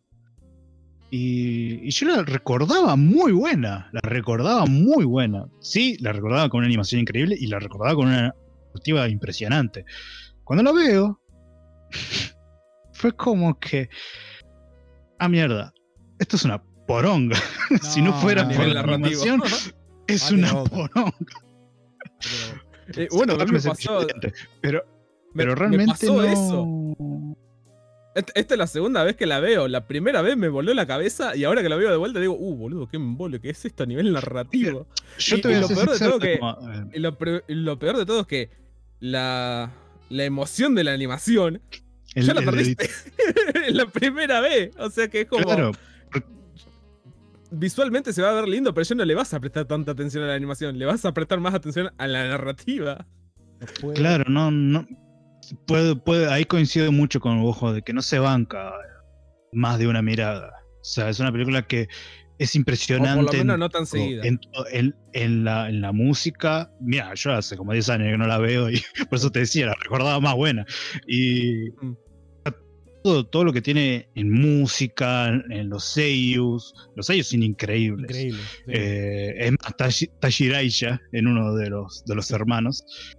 Y yo la recordaba muy buena. Sí, la recordaba con una animación increíble y la recordaba con una narrativa impresionante. Cuando la veo, fue como que... Ah, mierda. Esto es una poronga. Si no fuera por la animación, es una poronga. Bueno, me pasó... Pero me realmente pasó no... eso. Esta es la segunda vez que la veo. La primera vez me voló la cabeza y ahora que la veo de vuelta digo, boludo, qué embole, ¿qué es esto a nivel narrativo? Yo te voy a lo ser peor de todo sincero, lo peor de todo es que la emoción de la animación ya la perdiste en la primera vez. O sea que es como... Claro. Visualmente se va a ver lindo, pero ya no le vas a prestar tanta atención a la animación. Le vas a prestar más atención a la narrativa. Claro, no. Puede, ahí coincido mucho con Ojo de que no se banca más de una mirada. O sea, es una película que es impresionante. O por lo menos no tan seguida. En la música. Mira, yo hace como 10 años que no la veo y por eso te decía, la recordaba más buena. Y todo lo que tiene en música, en los seiyus son increíbles. Increíble. Sí. Es más, Tashiraiya, en uno de los hermanos.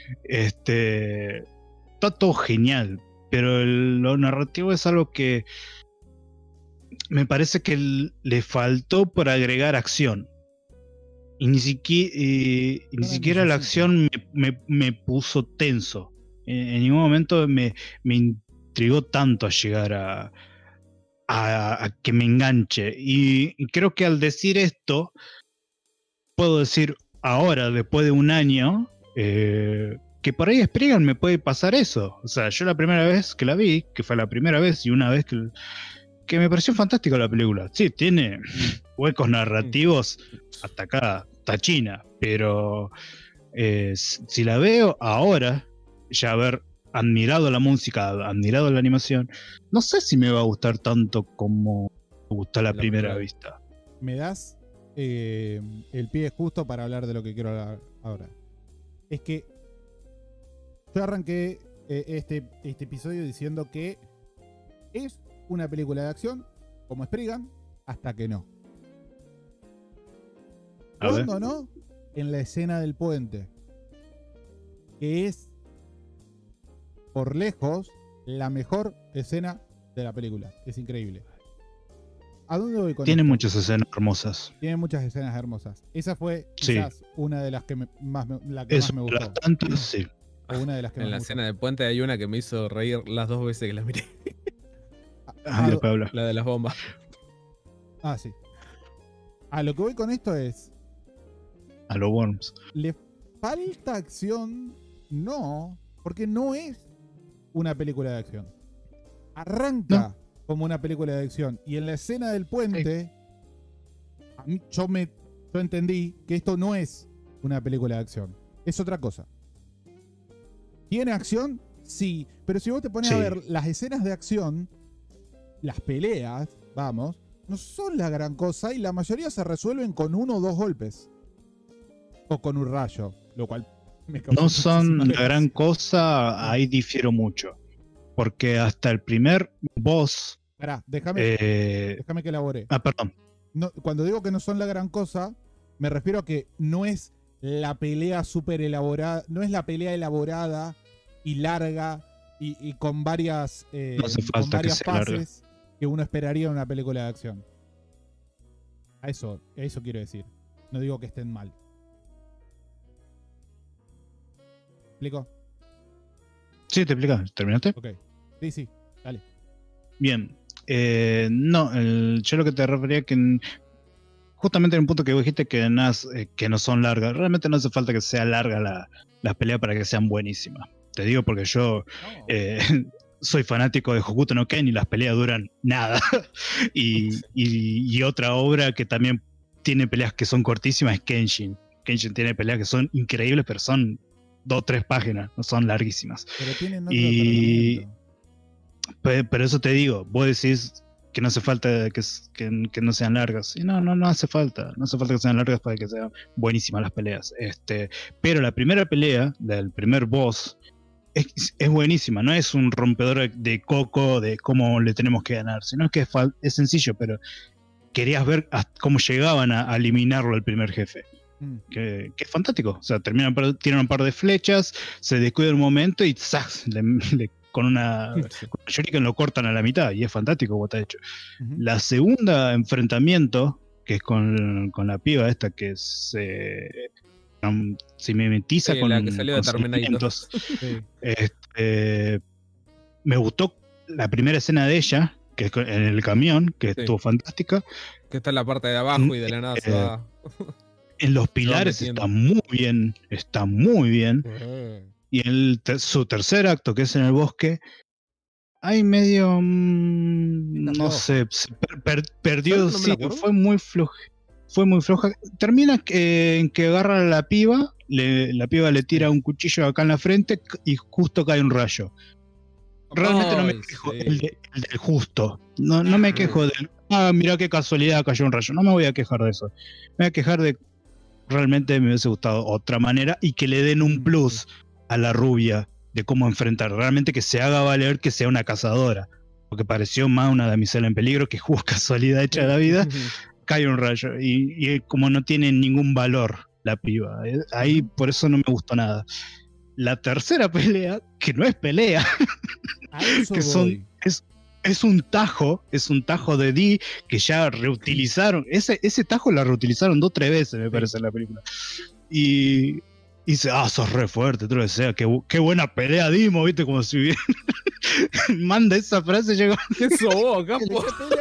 Está todo genial, pero lo narrativo es algo que me parece que le faltó por agregar acción. Y ni siquiera la acción me puso tenso. En ningún momento me intrigó tanto a llegar a que me enganche. Y creo que al decir esto, puedo decir ahora, después de un año, que por ahí Spriggan me puede pasar eso. O sea, yo la primera vez que la vi, que fue la primera vez y una vez que me pareció fantástica la película. Sí, tiene huecos narrativos hasta acá, hasta China, pero si la veo ahora, ya haber admirado la música, admirado la animación, no sé si me va a gustar tanto como me gustó la primera vista. Me das el pie justo para hablar de lo que quiero hablar ahora. Es que yo arranqué este episodio diciendo que es una película de acción, como Spriggan, hasta que no. ¿Cuándo no? En la escena del puente, que es por lejos la mejor escena de la película. Es increíble. ¿A dónde voy con Tiene esto? muchas escenas hermosas. Tiene muchas escenas hermosas. Esa fue quizás una de las que más me gustó. Las tantas, sí. O una de las que en la escena de puente hay una que me hizo reír las 2 veces que la miré. La de las bombas. Ah, sí. A lo que voy con esto es... A los Worms. ¿Le falta acción? No, porque no es una película de acción. Arranca como una película de acción. Y en la escena del puente, a mí, yo entendí que esto no es una película de acción. Es otra cosa. ¿Tiene acción? Sí. Pero si vos te pones a ver las escenas de acción, las peleas, vamos, no son la gran cosa y la mayoría se resuelven con 1 o 2 golpes. O con un rayo, lo cual me causa no son la gracia. gran cosa, ahí difiero mucho. Porque hasta el primer boss... Esperá, déjame que elabore. Perdón. No, cuando digo que no son la gran cosa, me refiero a que no es la pelea súper elaborada, no es la pelea elaborada y larga y con varias, no hace falta con varias que sea fases que uno esperaría en una película de acción. A eso quiero decir. No digo que estén mal. ¿Explico? Sí, te explicas. ¿Terminaste? Ok. Sí, dale. Bien. Yo lo que te refería que justamente en un punto que vos dijiste que no son largas. Realmente no hace falta que sea larga las peleas para que sean buenísimas. Te digo porque yo soy fanático de Hokuto no Ken y las peleas duran nada. y otra obra que también tiene peleas que son cortísimas es Kenshin. Kenshin tiene peleas que son increíbles, pero son 2 o 3 páginas, no son larguísimas. Pero tienen otro Y tratamiento. pero eso te digo, vos decís que no hace falta que no sean largas. Y no hace falta. No hace falta que sean largas para que sean buenísimas las peleas. Pero la primera pelea, del primer boss, es buenísima. No es un rompedor de coco de cómo le tenemos que ganar, sino que es sencillo, pero querías ver cómo llegaban a eliminarlo al primer jefe. Que es fantástico. O sea, tiran un par de flechas, se descuida un momento y ¡zas! Con una shuriken lo cortan a la mitad y es fantástico como está hecho. La segunda enfrentamiento, que es con la piba esta que se mimetiza con la que salió de Terminator. Sí. Me gustó la primera escena de ella, que es en el camión, que estuvo fantástica. Que está en la parte de abajo y de la nada se va. En los pilares está muy bien. Está muy bien. Y en su tercer acto, que es en el bosque, hay medio. No sé. Perdió. Sí, fue muy floja. Termina en que agarra a la piba. La piba le tira un cuchillo acá en la frente y justo cae un rayo. Realmente no me quejo del justo. No me quejo del. Mirá qué casualidad cayó un rayo. No me voy a quejar de eso. Me voy a quejar de. Realmente me hubiese gustado otra manera y que le den un plus a la rubia de cómo enfrentar. Realmente que se haga valer que sea una cazadora. Porque pareció más una damisela en peligro que jugó casualidad hecha de la vida. Cae un rayo. Y como no tiene ningún valor la piba. Ahí por eso no me gustó nada. La tercera pelea, que no es pelea, que es un tajo de Dee que ya reutilizaron. Ese tajo la reutilizaron 2 o 3 veces, me parece, en la película. Y dice, sos re fuerte, todo lo que sea, qué buena pelea dimos, viste, como si bien manda esa frase, llegó. Eso vos, capo.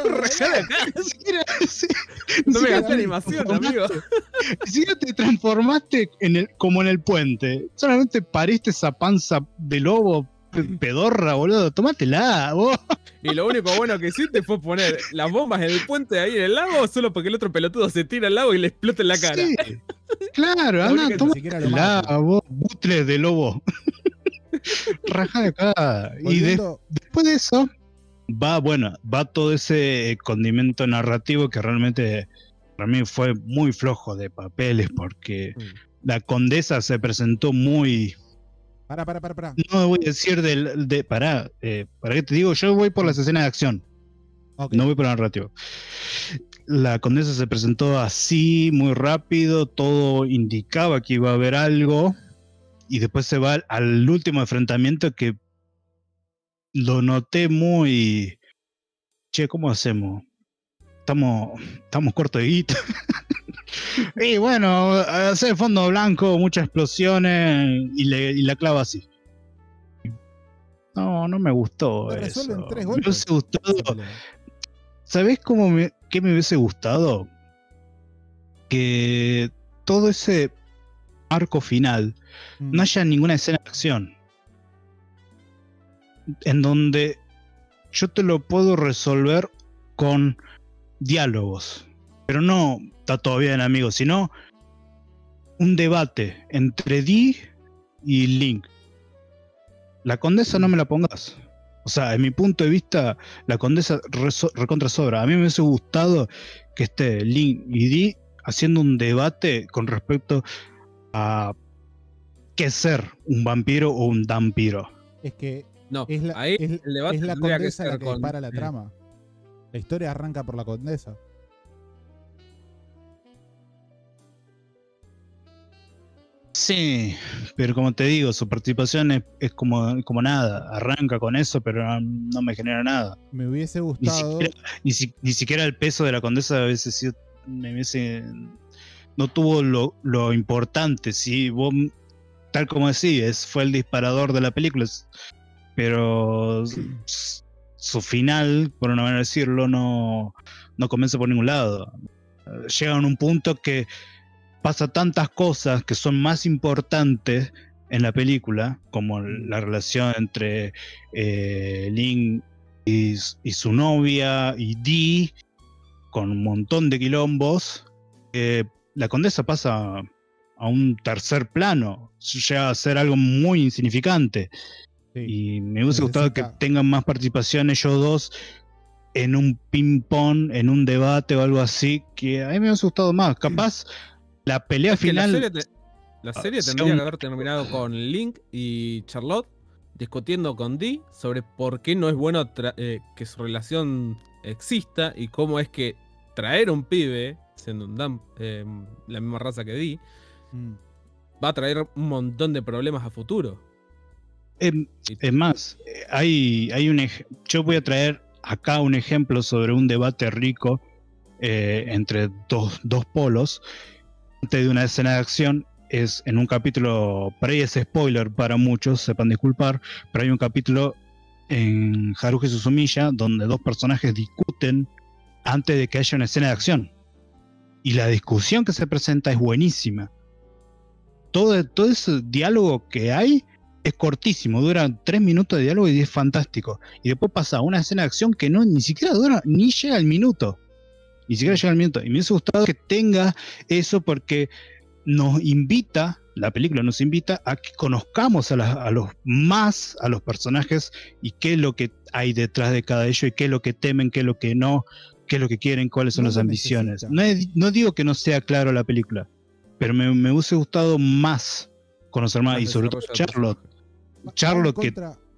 No me gasté animación, amigo. Ni siquiera te transformaste como en el puente. Solamente pariste esa panza de lobo pedorra, boludo. Tómatela, vos. Y lo único bueno que hiciste fue poner las bombas en el puente ahí en el lago solo porque el otro pelotudo se tira al lago y le explota en la cara. Sí, claro, anda, tómatela, vos, butres de lobo. Raja de acá. Y después de eso va todo ese condimento narrativo que realmente para mí fue muy flojo de papeles porque la condesa se presentó muy... Para. No voy a decir ¿para qué te digo? Yo voy por las escenas de acción. Okay. No voy por el narrativo. La condesa se presentó así, muy rápido, todo indicaba que iba a haber algo, y después se va al último enfrentamiento que lo noté muy... Che, ¿cómo hacemos? Estamos cortos de guita. Y bueno, hacer fondo blanco, muchas explosiones y la clava así. No me gustó eso. Me hubiese gustado. ¿Sabés qué me hubiese gustado? Que todo ese arco final no haya ninguna escena de acción. En donde yo te lo puedo resolver con diálogos. Pero no está todo bien, amigos, sino un debate entre Dee y Link. La condesa no me la pongas. O sea, en mi punto de vista, la condesa recontra sobra. A mí me hubiese gustado que esté Link y Dee haciendo un debate con respecto a qué ser un vampiro o un dampiro. Es que no, es la, ahí es, el debate es la tendría condesa que la ser que con... dispara la trama. La historia arranca por la condesa. Sí, pero como te digo, su participación es como nada. Arranca con eso, pero no me genera nada. Me hubiese gustado. Ni siquiera el peso de la condesa a veces no tuvo lo importante. Sí, vos, tal como decís, fue el disparador de la película. Pero su final, por una manera de decirlo, no convence por ningún lado. Llega a un punto que pasa tantas cosas que son más importantes en la película, como la relación entre Link y su novia y Dee, con un montón de quilombos, la condesa pasa a un tercer plano, llega a ser algo muy insignificante. Sí. Y me hubiese gustado que tengan más participación ellos dos en un ping-pong, en un debate o algo así, que a mí me hubiese gustado más. Capaz la pelea final... La serie tendría que haber terminado con Link y Charlotte discutiendo con Dee sobre por qué no es bueno que su relación exista y cómo es que traer un pibe, siendo un la misma raza que Dee, va a traer un montón de problemas a futuro. Es más, yo voy a traer acá un ejemplo sobre un debate rico entre dos polos. Antes de una escena de acción, es en un capítulo, por ahí es spoiler para muchos, sepan disculpar, pero hay un capítulo en Haruhi Suzumiya donde dos personajes discuten antes de que haya una escena de acción. Y la discusión que se presenta es buenísima. Todo ese diálogo que hay es cortísimo, dura 3 minutos de diálogo y es fantástico. Y después pasa a una escena de acción que ni siquiera dura, ni llega al minuto. Ni siquiera llega al minuto. Y me hubiese gustado que tenga eso porque la película nos invita a que conozcamos a los personajes y qué es lo que hay detrás de cada ellos y qué es lo que temen, qué es lo que no, qué es lo que quieren, cuáles son las ambiciones. No digo que no sea claro la película, pero me hubiese gustado más conocer más, y sobre todo Charlotte que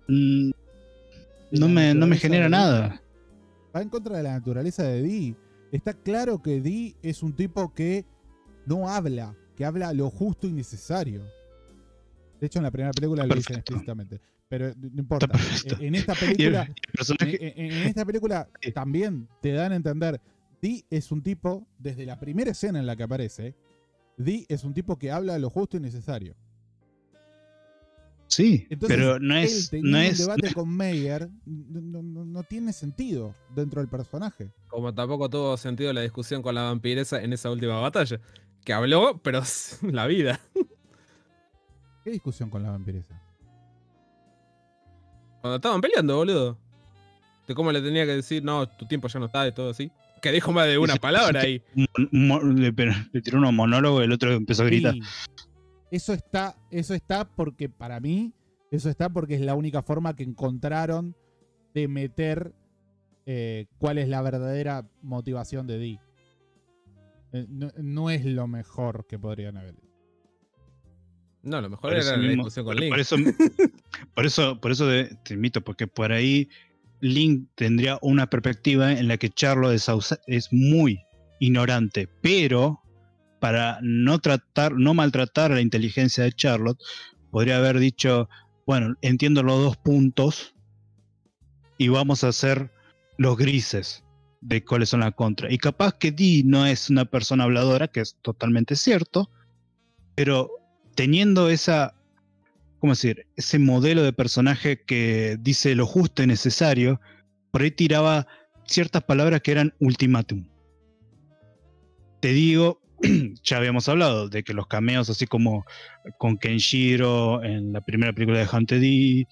no me genera nada. Va en contra de la naturaleza de Dee. Está claro que Dee es un tipo que no habla, que habla lo justo y necesario. De hecho, en la primera película lo dicen explícitamente. Pero no importa. En esta película, en esta película también te dan a entender, Dee es un tipo, desde la primera escena en la que aparece, Dee es un tipo que habla lo justo y necesario. Sí, entonces, pero no es un debate con Meyer no tiene sentido dentro del personaje. Como tampoco tuvo sentido la discusión con la vampiresa en esa última batalla. Que habló, pero la vida. ¿Qué discusión con la vampiresa? Cuando estaban peleando, boludo. De cómo le tenía que decir, no, tu tiempo ya no está, y todo así. Que dijo más de una palabra ahí. Le tiró unos monólogos y el otro empezó a gritar. Sí. Eso está porque, para mí, eso está porque es la única forma que encontraron de meter cuál es la verdadera motivación de Dee. No es lo mejor que podrían haber. No, lo mejor era la discusión con Link. Por eso te invito, porque por ahí Link tendría una perspectiva en la que Charlotte es muy ignorante, pero para no maltratar la inteligencia de Charlotte, podría haber dicho, bueno, entiendo los dos puntos y vamos a hacer los grises de cuáles son las contras. Y capaz que Dee no es una persona habladora, que es totalmente cierto, pero teniendo ese modelo de personaje que dice lo justo y necesario, por ahí tiraba ciertas palabras que eran ultimátum. Te digo, ya habíamos hablado de que los cameos, así como con Kenshiro en la primera película de Hunter D,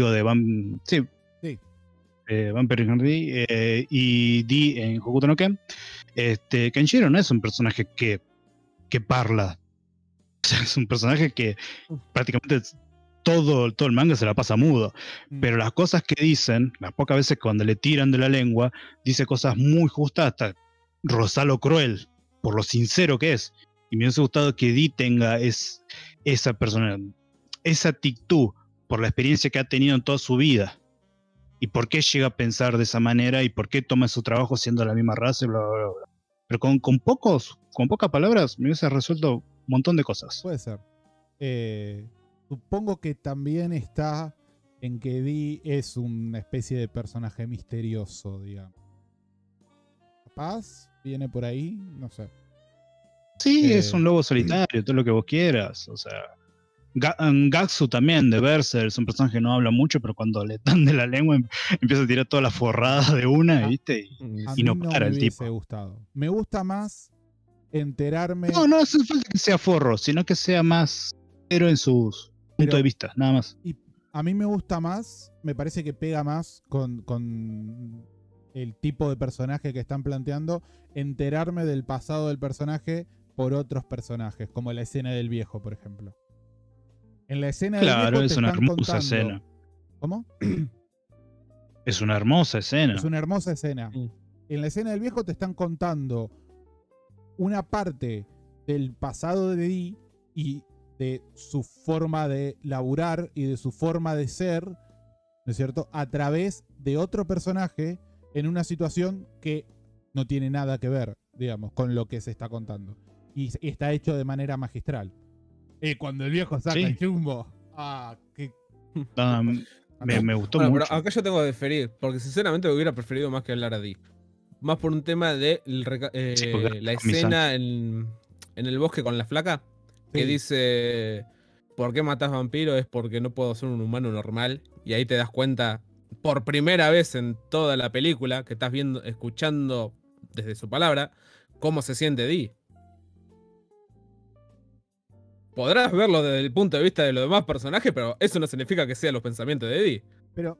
Vampire Hunter y D en Hokuto no Ken, Kenshiro no es un personaje que parla. O sea, es un personaje que prácticamente todo el manga se la pasa mudo. Pero las cosas que dicen, las pocas veces cuando le tiran de la lengua, dice cosas muy justas, hasta rozalo cruel, por lo sincero que es. Y me hubiese gustado que Dee tenga esa persona, esa actitud, por la experiencia que ha tenido en toda su vida. Y por qué llega a pensar de esa manera y por qué toma su trabajo siendo la misma raza y bla, bla, bla. Pero con pocas palabras me hubiese resuelto un montón de cosas. Puede ser. Supongo que también está en que Dee es una especie de personaje misterioso, digamos. Capaz viene por ahí, no sé. Sí, es un lobo solitario, todo lo que vos quieras. O sea, Gatsu también de Berserk es un personaje que no habla mucho, pero cuando le dan de la lengua empieza a tirar toda la forrada de una, ¿viste? Y no para el tipo. Gustado. Me gusta más enterarme. No hace falta que sea forro, sino que sea más pero en sus punto de vista, nada más. Y a mí me gusta más, me parece que pega más con el tipo de personaje que están planteando, enterarme del pasado del personaje por otros personajes, como la escena del viejo, por ejemplo. En la escena del Claro, viejo es te una están hermosa contando. escena. ¿Cómo? Es una hermosa escena. Es una hermosa escena. Mm. En la escena del viejo te están contando una parte del pasado de Dee y de su forma de laburar y de su forma de ser, ¿no es cierto?, a través de otro personaje en una situación que no tiene nada que ver, digamos, con lo que se está contando. Y está hecho de manera magistral. Cuando el viejo saca Sí. el chumbo. Ah, qué... Ah, me gustó Bueno, mucho. pero acá yo tengo que diferir, porque sinceramente hubiera preferido más que hablar a Dee. Más por un tema de Sí, porque la con mis escena en el bosque con la flaca, que Sí. dice, ¿por qué matás vampiros? Es porque no puedo ser un humano normal. Y ahí te das cuenta, por primera vez en toda la película, que estás viendo, escuchando desde su palabra, cómo se siente Dee. Podrás verlo desde el punto de vista de los demás personajes, pero eso no significa que sean los pensamientos de Dee. Pero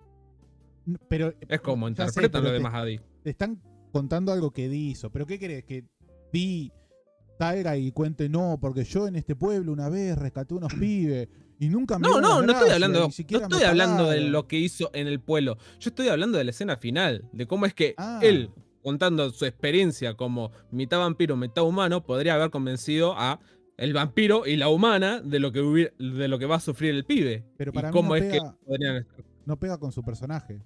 Es como ya sé, interpretan pero los demás a Dee. te están contando algo que Dee hizo. ¿Pero qué querés? Que Dee salga y cuente, no, porque yo en este pueblo una vez rescaté unos pibes y nunca me No, dieron no, las no estoy gracias, hablando, ni no siquiera estoy me hablando de pagaron". lo que hizo en el pueblo. Yo estoy hablando de la escena final, de cómo es que Ah. él, contando su experiencia como mitad vampiro, mitad humano, podría haber convencido a el vampiro y la humana de lo que va a sufrir el pibe. Pero Y para mí cómo no es pega, que podrían estar. no pega con su personaje.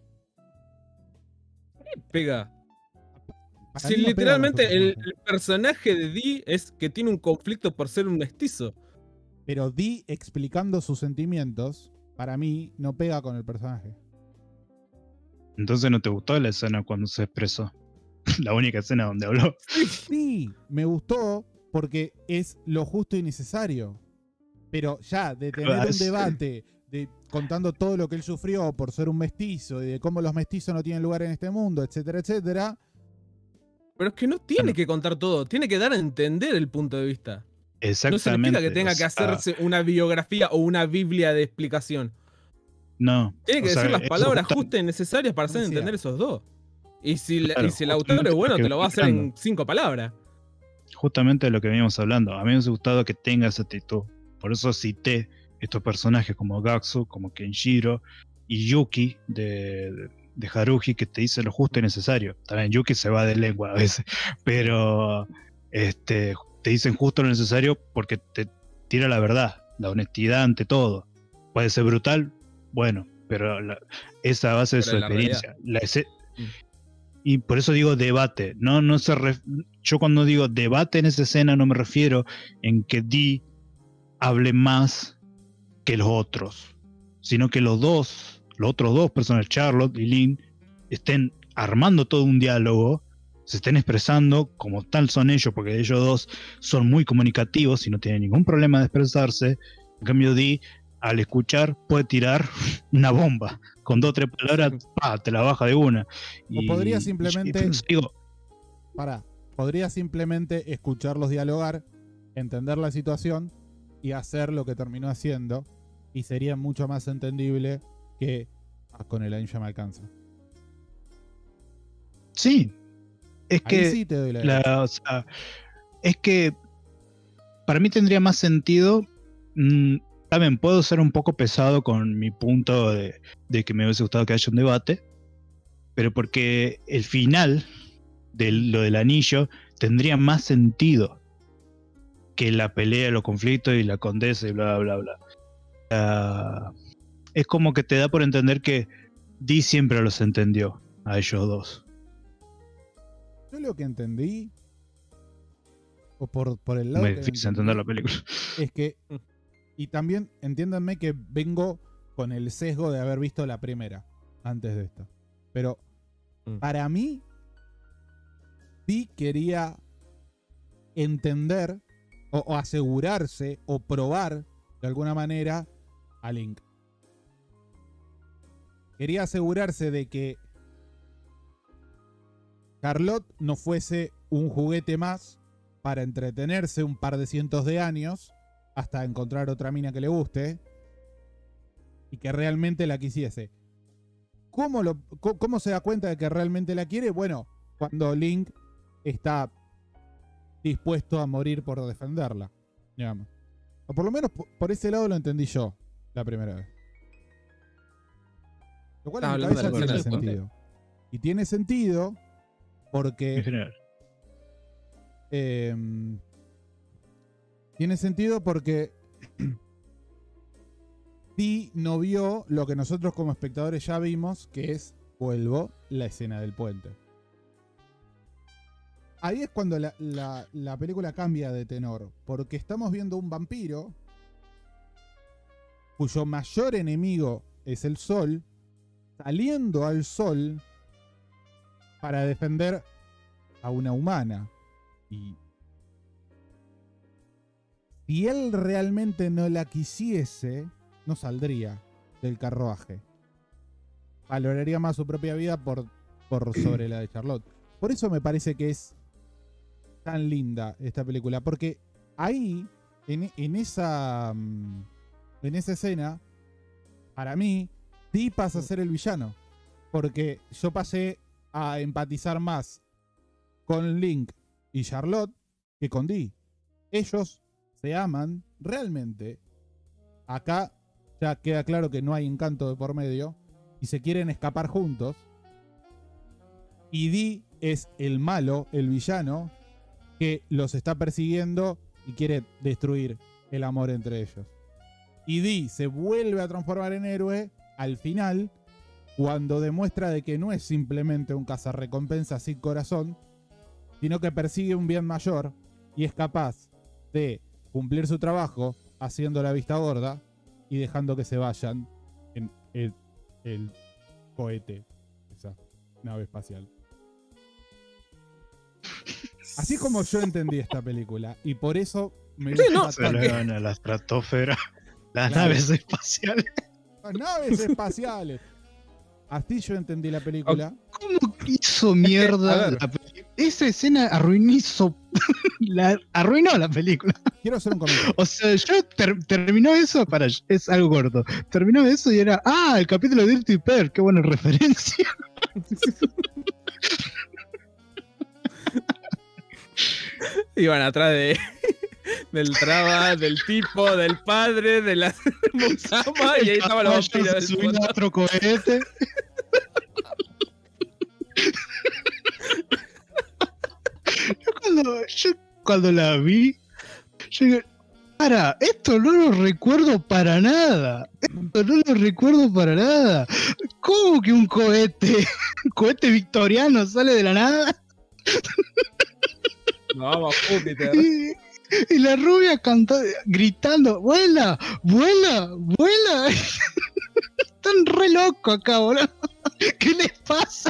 Pega. Para Si mí no pega con su literalmente el personaje. personaje de Dee es que tiene un conflicto por ser un mestizo. Pero Dee explicando sus sentimientos, para mí no pega con el personaje. Entonces no te gustó la escena cuando se expresó. La única escena donde habló. Sí, me gustó porque es lo justo y necesario. Pero ya, de tener un debate, de contando todo lo que él sufrió por ser un mestizo y de cómo los mestizos no tienen lugar en este mundo, etcétera, etcétera. Pero es que no tiene Bueno. que contar todo, tiene que dar a entender el punto de vista. No Exactamente. significa que tenga que hacerse una biografía o una biblia de explicación. No. Tiene que o sea, decir las eso palabras justa- justas y necesarias para hacer Decía. entender esos dos. Y si, Claro, y si el autor justamente es bueno, lo que te lo va a hacer venimos en 5 palabras. Justamente de lo que veníamos hablando. A mí me hubiese gustado que tenga esa actitud. Por eso cité estos personajes como Gatsu, como Kenshiro y Yuki de Haruhi, que te dice lo justo y necesario. También Yuki se va de lengua a veces, pero te dicen justo lo necesario porque te tira la verdad, la honestidad ante todo. Puede ser brutal, bueno, pero esa base de Pero su es la experiencia. Mm. Y por eso digo debate. Yo cuando digo debate en esa escena no me refiero en que Dee hable más que los otros, sino que los otros dos personas, Charlotte y Lynn, estén armando todo un diálogo, se estén expresando como tal son ellos, porque ellos dos son muy comunicativos y no tienen ningún problema de expresarse. En cambio, Dee, al escuchar, puede tirar una bomba. Con 2 o 3 palabras, te la baja de una. O podría simplemente- por eso digo, Podría simplemente escucharlos dialogar, entender la situación y hacer lo que terminó haciendo. Y sería mucho más entendible que con el anillo me alcanza. sí. Es Ahí que sí te doy la derecha. o sea, es que para mí tendría más sentido. También puedo ser un poco pesado con mi punto de que me hubiese gustado que haya un debate, pero porque el final de lo del anillo tendría más sentido que la pelea, los conflictos y la condesa y bla, bla, bla. Es como que te da por entender que Dee siempre los entendió a ellos dos. Yo lo que entendí, o por el lado Muy que difícil entendí, entender la película. es que, y también entiéndanme que vengo con el sesgo de haber visto la primera antes de esto, pero para mí sí quería entender o asegurarse o probar de alguna manera a Link. Quería asegurarse de que Charlotte no fuese un juguete más para entretenerse un par de cientos de años hasta encontrar otra mina que le guste, y que realmente la quisiese. ¿Cómo se da cuenta de que realmente la quiere? Bueno, cuando Link está dispuesto a morir por defenderla, digamos. O por lo menos por ese lado lo entendí yo la primera vez. Lo cual en mi cabeza tiene sentido. Y tiene sentido porque... En general. Tiene sentido porque Dee no vio lo que nosotros como espectadores ya vimos, que es, vuelvo, la escena del puente. Ahí es cuando la película cambia de tenor, porque estamos viendo un vampiro cuyo mayor enemigo es el sol, saliendo al sol para defender a una humana. Y si él realmente no la quisiese, no saldría del carruaje. Valoraría más su propia vida por sobre la de Charlotte. Por eso me parece que es tan linda esta película, porque ahí, en esa escena, para mí, Dee pasa a ser el villano, porque yo pasé a empatizar más con Link y Charlotte que con Dee. Ellos se aman realmente. Acá ya queda claro que no hay encanto de por medio y se quieren escapar juntos. Y Dee es el malo, el villano, que los está persiguiendo y quiere destruir el amor entre ellos. Y Dee se vuelve a transformar en héroe al final, cuando demuestra de que no es simplemente un cazarrecompensa sin corazón, sino que persigue un bien mayor y es capaz de cumplir su trabajo haciendo la vista gorda y dejando que se vayan en el cohete, esa nave espacial. Así como yo entendí esta película, y por eso me gusta Se tanto. elevan a la estratosfera las Claro. naves espaciales. Las naves espaciales. Así yo entendí la película. ¿Cómo hizo A mierda ver. la película? Esa escena arruinó la película. Quiero hacer un comentario. O sea, yo terminó eso, es algo corto. Terminó eso y era, el capítulo de Dirty Pair, qué buena referencia. Iban atrás del traba, del tipo, del padre, de la mucama, y ahí estaban los vampiros del Subiendo fondo. a otro cohete. Yo cuando la vi, yo digo, esto no lo recuerdo para nada. Esto no lo recuerdo para nada. ¿Cómo que un cohete victoriano sale de la nada? No, vamos, Júpiter. Y la rubia gritando, vuela, vuela, vuela. Están re locos acá, boludo. ¿Qué les pasa?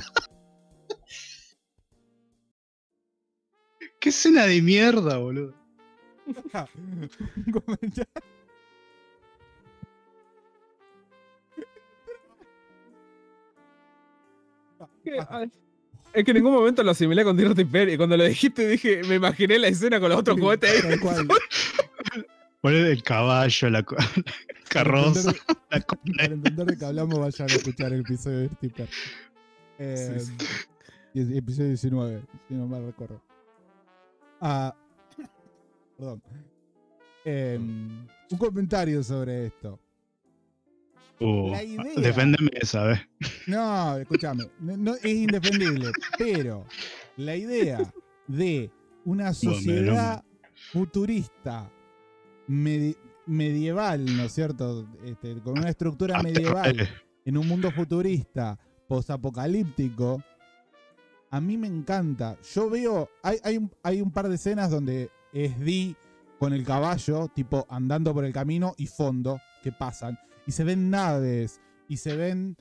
Qué escena de mierda, boludo. Un comentario. Es que en ningún momento lo asimilé con Dirty Pair, y cuando lo dijiste dije, me imaginé la escena con los otros cohetes ahí. Tal cual. Boludo, el caballo, la carroza, la Para entender de qué hablamos, vayan a escuchar el episodio de Dirty Pair. Episodio 19, si no mal recuerdo. Perdón. Un comentario sobre esto. La idea- Deféndeme esa vez. No, escúchame, no, es indefendible, pero la idea de una sociedad futurista medieval, ¿no es cierto? Con una estructura medieval en un mundo futurista, posapocalíptico, a mí me encanta. Yo veo, hay un par de escenas donde es Dee con el caballo, tipo andando por el camino y fondo, que pasan. Y se ven naves, y se ven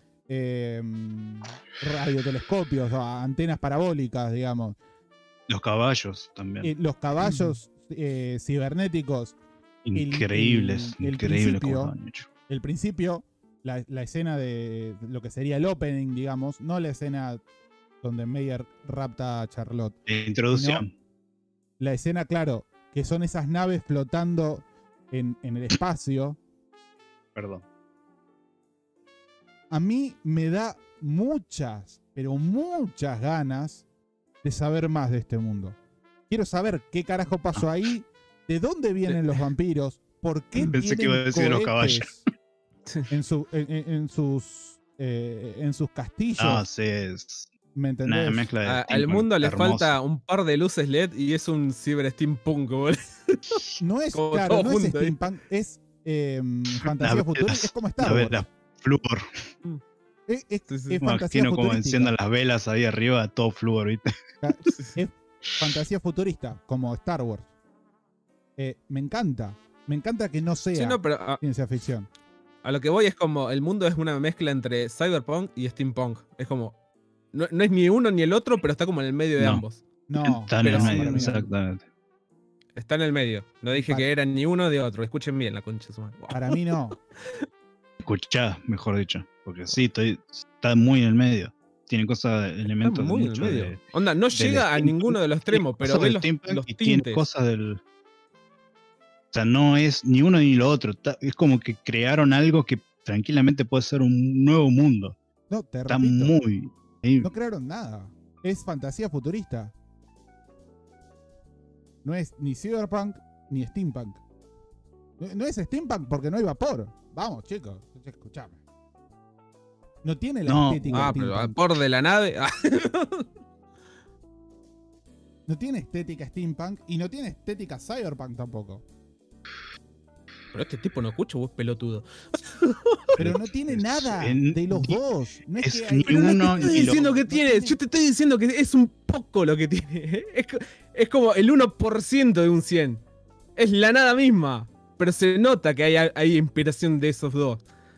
radiotelescopios, o antenas parabólicas, digamos. Los caballos también. Los caballos cibernéticos. Increíbles, el increíble principio- cómo lo han hecho. El principio, la escena de lo que sería el opening, digamos, no la escena donde Meyer rapta a Charlotte. Introducción. La escena, claro, que son esas naves flotando en el espacio. Perdón. a mí me da muchas, pero muchas ganas de saber más de este mundo. Quiero saber qué carajo pasó ahí, de dónde vienen los vampiros, por qué Pensé que iba a tienen decir los cohetes en sus castillos. Ah, sí, es ¿Me una entendés? mezcla de Al steampunk mundo le hermosa. falta un par de luces LED y es un ciber steampunk, boludo. No es, como claro, todo no es junto, steampunk, es fantasía Las futurista, velas, es como Star las Wars. velas flúor. Es Sí, sí. fantasía Me imagino como futurística. enciendan las velas ahí arriba, todo flúor, ¿viste? Es fantasía futurista, como Star Wars. Me encanta que no sea Sí, no, pero ciencia ficción. a lo que voy es como el mundo es una mezcla entre cyberpunk y steampunk. Es como no es ni uno ni el otro, pero está como en el medio de No. ambos. No, Está en el pero medio, para mí no. exactamente. Está en el medio. No dije que eran ni uno ni otro. Escuchen bien la concha de su madre. Wow. Para mí no. Escuchá, mejor dicho. Porque sí, está muy en el medio. Tiene cosas, Está elementos muy en el mucho medio. de- Onda, no llega a steampunk. ninguno de los extremos, pero cosas ve del los steampunk y tiene tintes. cosas del... O sea, no es ni uno ni lo otro. Es como que crearon algo que tranquilamente puede ser un nuevo mundo. No, te Está repito, muy... no crearon nada. Es fantasía futurista. No es ni cyberpunk ni steampunk. No es steampunk porque no hay vapor. Vamos, chicos, escuchame. No tiene la No. estética Ah, pero steampunk. por de la nave. No tiene estética steampunk y no tiene estética cyberpunk tampoco. Pero este tipo no escucha, vos pelotudo. Pero no tiene Es- nada en- de los dos. No es, es que hay- ni Pero no uno te estoy ni lo diciendo que otro. tiene. No tiene- Yo te estoy diciendo que es un poco lo que tiene. Es como el 1% de un 100. Es la nada misma. Pero se nota que hay inspiración de esos dos.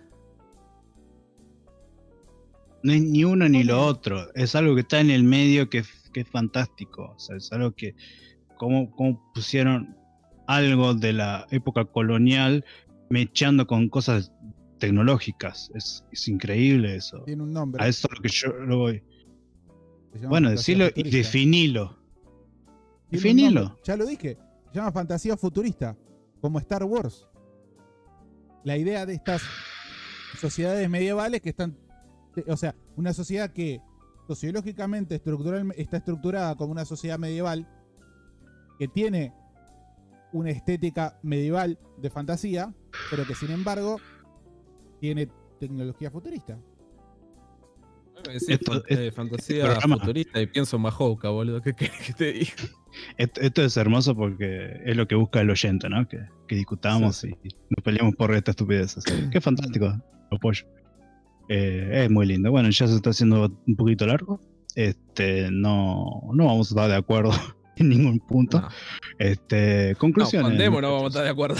No es ni uno ni lo Bueno. otro. Es algo que está en el medio que es fantástico. O sea, es algo que. Como pusieron algo de la época colonial mechando con cosas tecnológicas. Es increíble eso. Tiene un nombre. A eso es lo que yo lo voy. Se llama Bueno, fantasía decilo y futurista. definilo. Tiene un Definilo. nombre, ya lo dije. Se llama fantasía futurista. Como Star Wars. La idea de estas sociedades medievales que están. O sea, una sociedad que sociológicamente está estructurada como una sociedad medieval. Que tiene una estética medieval de fantasía. Pero que sin embargo tiene tecnología futurista. Me decís Esto- fantasía programa- futurista y pienso en Mahouka, boludo. ¿Qué querés que te diga? Esto es hermoso porque es lo que busca el oyente, ¿no? Que discutamos Sí, y nos peleamos por esta estupidez. Así que, qué fantástico, lo apoyo. Es muy lindo. Bueno, ya se está haciendo un poquito largo. No vamos a estar de acuerdo en ningún punto. No, Conclusiones. con Demo no vamos a estar de acuerdo.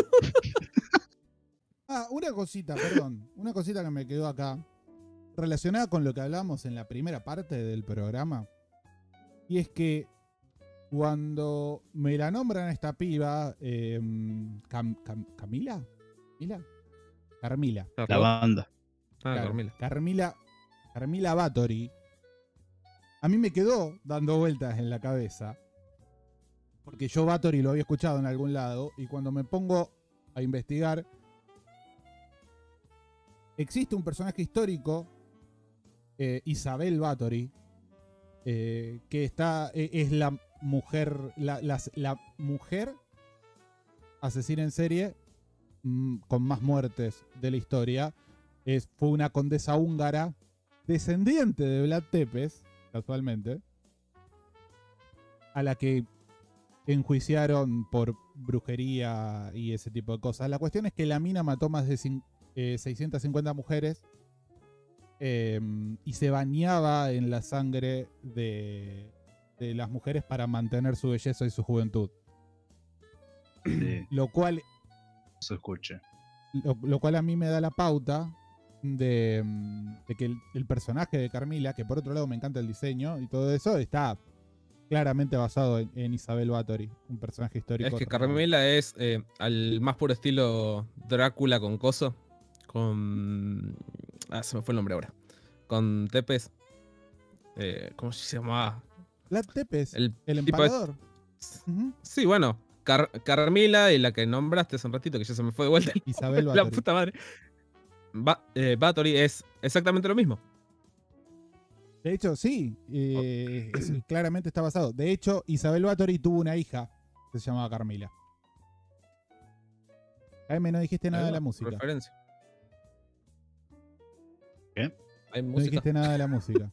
Una cosita, perdón. Una cosita que me quedó acá. Relacionada con lo que hablamos en la primera parte del programa. Y es que cuando me la nombran a esta piba, ¿Camila? ¿Camila? Carmila. La banda. Ah, Claro, Carmila. Carmila Bathory. A mí me quedó dando vueltas en la cabeza. Porque yo Bathory lo había escuchado en algún lado. Y cuando me pongo a investigar, existe un personaje histórico, Isabel Bathory, que es la mujer, la mujer asesina en serie con más muertes de la historia. Fue una condesa húngara, descendiente de Vlad Tepes, casualmente, a la que enjuiciaron por brujería y ese tipo de cosas. La cuestión es que la mina mató más de 650 mujeres y se bañaba en la sangre de las mujeres para mantener su belleza y su juventud. Sí, Lo cual se escucha. lo cual a mí me da la pauta de que el personaje de Carmila, que por otro lado me encanta el diseño y todo eso, está claramente basado en Isabel Bathory, un personaje histórico. Es que real. Carmila es al más puro estilo Drácula con coso. Con. Se me fue el nombre ahora. Con Tepes. ¿Cómo se llamaba? Vlad Tepes, El el tipo empalador. Ujú. Sí, bueno. Carmila y la que nombraste hace un ratito, que ya se me fue de vuelta. Isabel La Bathory. puta madre. Bathory es exactamente lo mismo. De hecho, sí, claramente está basado. De hecho, Isabel Bathory tuvo una hija que se llamaba Carmila. Jaime, no dijiste nada de la música. Referencia. ¿Qué? Hay No música. dijiste nada de la música.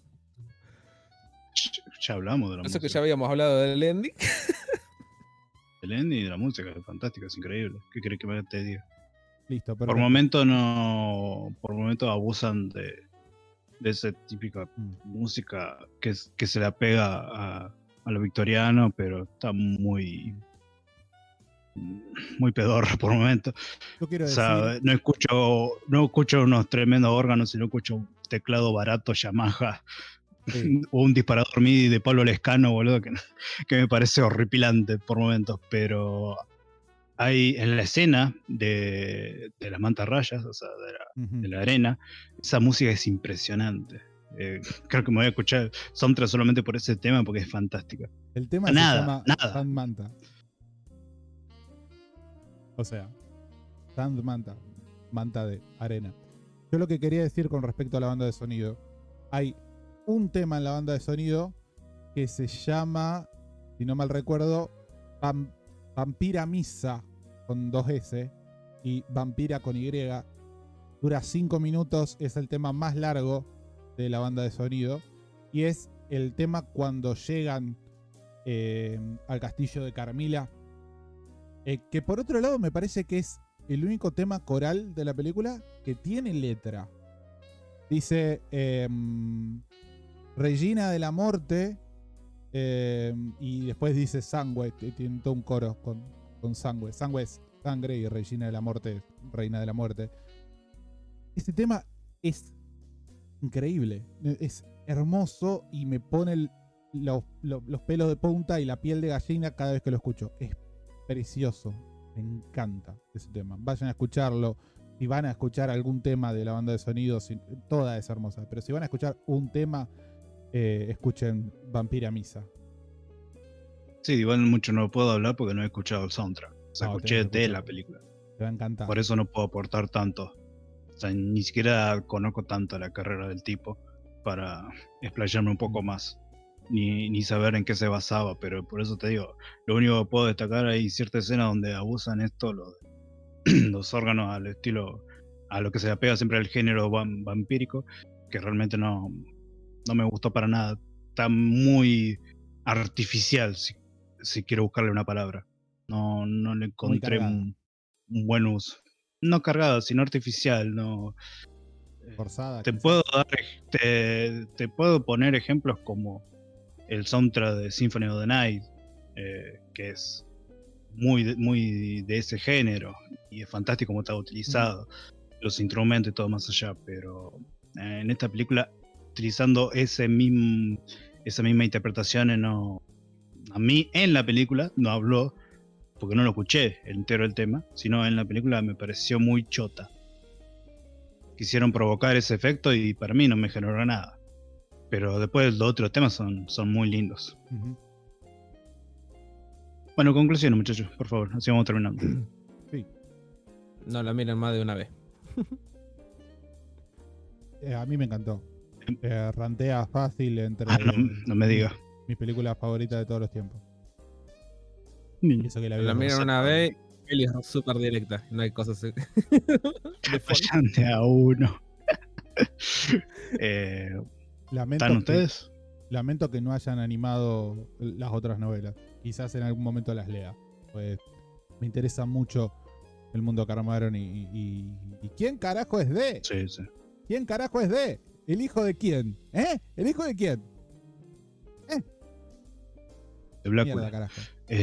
Ya hablamos de la Eso música. que ya habíamos hablado del ending. El ending y de la música es fantástico, es increíble. ¿Qué querés que te diga? Listo, Por perfecto. momento abusan de esa típica música que se le apega a lo victoriano, pero está muy pedorra por momento. Yo quiero O decir, sea, no escucho unos tremendos órganos, sino escucho un teclado barato Yamaha sí, o un disparador MIDI de Pablo Lescano, boludo, que me parece horripilante por momentos, pero hay en la escena de las mantarrayas, o sea, de la arena, esa música es impresionante. Creo que me voy a escuchar soundtrack solamente por ese tema porque es fantástica. el tema se llama Sand Manta. O sea, Sand Manta, manta de arena. Yo lo que quería decir con respecto a la banda de sonido, hay un tema en la banda de sonido que se llama, si no mal recuerdo, Vampira Misa con 2 S y Vampira con Y. Dura 5 minutos, es el tema más largo de la banda de sonido y es el tema cuando llegan al castillo de Carmila, que por otro lado me parece que es el único tema coral de la película que tiene letra. Dice Regina de la Morte y después dice Sangue, tiene todo un coro con Sangue. Sangue es sangre y Regina de la Morte es reina de la muerte. Este tema es increíble, es hermoso y me pone los pelos de punta y la piel de gallina cada vez que lo escucho. Es precioso, me encanta ese tema. Vayan a escucharlo. Si van a escuchar algún tema de la banda de sonido, toda es hermosa, pero si van a escuchar un tema, escuchen Vampira Misa. Sí, igual mucho no puedo hablar porque no he escuchado el soundtrack. O sea, No, escuché tenés que de escucharlo. la película. Te va a encantar. Por eso no puedo aportar tanto. O sea, ni siquiera conozco tanto la carrera del tipo para explayarme un poco más. Ni saber en qué se basaba, pero por eso te digo, lo único que puedo destacar, hay cierta escena donde abusan los órganos al estilo, a lo que se apega siempre al género vampírico, que realmente no me gustó para nada. Está muy artificial, si quiero buscarle una palabra. No le encontré un buen uso. No cargada, sino artificial. No. Forzada. Te puedo poner ejemplos como el soundtrack de Symphony of the Night, que es muy de ese género y es fantástico como está utilizado, los instrumentos y todo más allá, pero en esta película utilizando esa misma interpretación, no, a mí en la película no habló porque no lo escuché entero el tema, sino en la película me pareció muy chota. Quisieron provocar ese efecto y para mí no me generó nada. Pero después los otros temas son muy lindos. Bueno, conclusiones, muchachos, por favor, así vamos terminando. Sí. No la miren más de una vez. A mí me encantó. Rantea fácil entre no me digas. mis películas favoritas de todos los tiempos. Y eso que la vi La miran una vez, Eli es súper directa. No hay cosas de Vayante a uno. ¿Están ustedes? Lamento que no hayan animado las otras novelas. Quizás en algún momento las lea. Pues me interesa mucho el mundo Carmaron y ¿quién carajo es D? Sí, sí. ¿Quién carajo es D? ¿El hijo de quién? ¿El hijo de quién? De Blackwood. Mierda, carajo.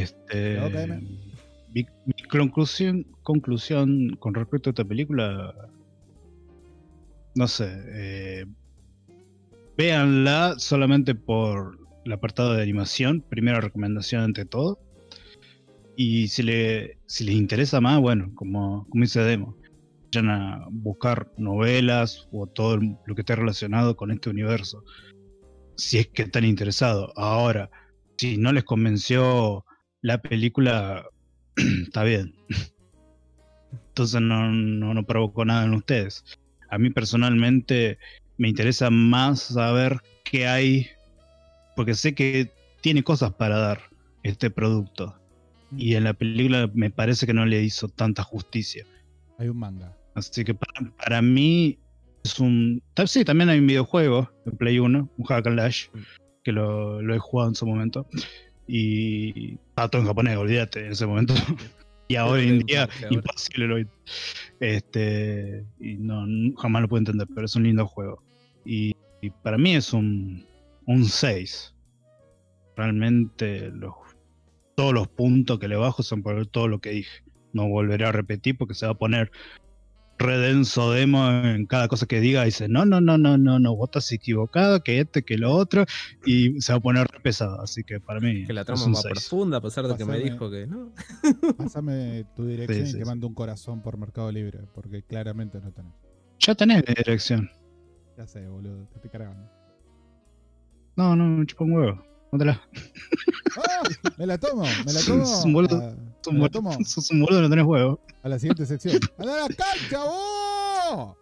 Mi conclusión con respecto a esta película, no sé, véanla solamente por el apartado de animación, primera recomendación ante todo, y si les interesa más, bueno, como dice Demo, vayan a buscar novelas o todo lo que esté relacionado con este universo, si es que están interesados. Ahora, si no les convenció la película, está bien. Entonces no provocó nada en ustedes. a mí personalmente me interesa más saber qué hay, porque sé que tiene cosas para dar este producto. Y en la película me parece que no le hizo tanta justicia. Hay un manga. Así que para mí es un... Sí, también hay un videojuego en Play 1, un Hack and Slash, que lo he jugado en su momento. Y estaba todo en japonés, olvídate, en ese momento. Y ahora en día, imposible lo... y no, jamás lo puedo entender, pero es un lindo juego. Y para mí es un 6. Realmente todos los puntos que le bajo son por todo lo que dije. No volveré a repetir porque se va a poner redenso demo en cada cosa que diga. Dice, no, vos estás equivocado, que que lo otro. Y se va a poner re pesado. Así que para mí que la trama es es un más 6. profunda, a pesar de que me dijo que no. Pásame tu dirección Sí, y te sí. mando un corazón por Mercado Libre, porque claramente no tenés. Ya tenés la dirección. Ya sé, boludo, te estoy cargando. No, me chupa un huevo. Móntela. ¡Ah! Me la tomo. Es un boludo. Me la tomo Sos un boludo, no tenés huevo. a la siguiente sección. ¡Anda a la cancha, vos!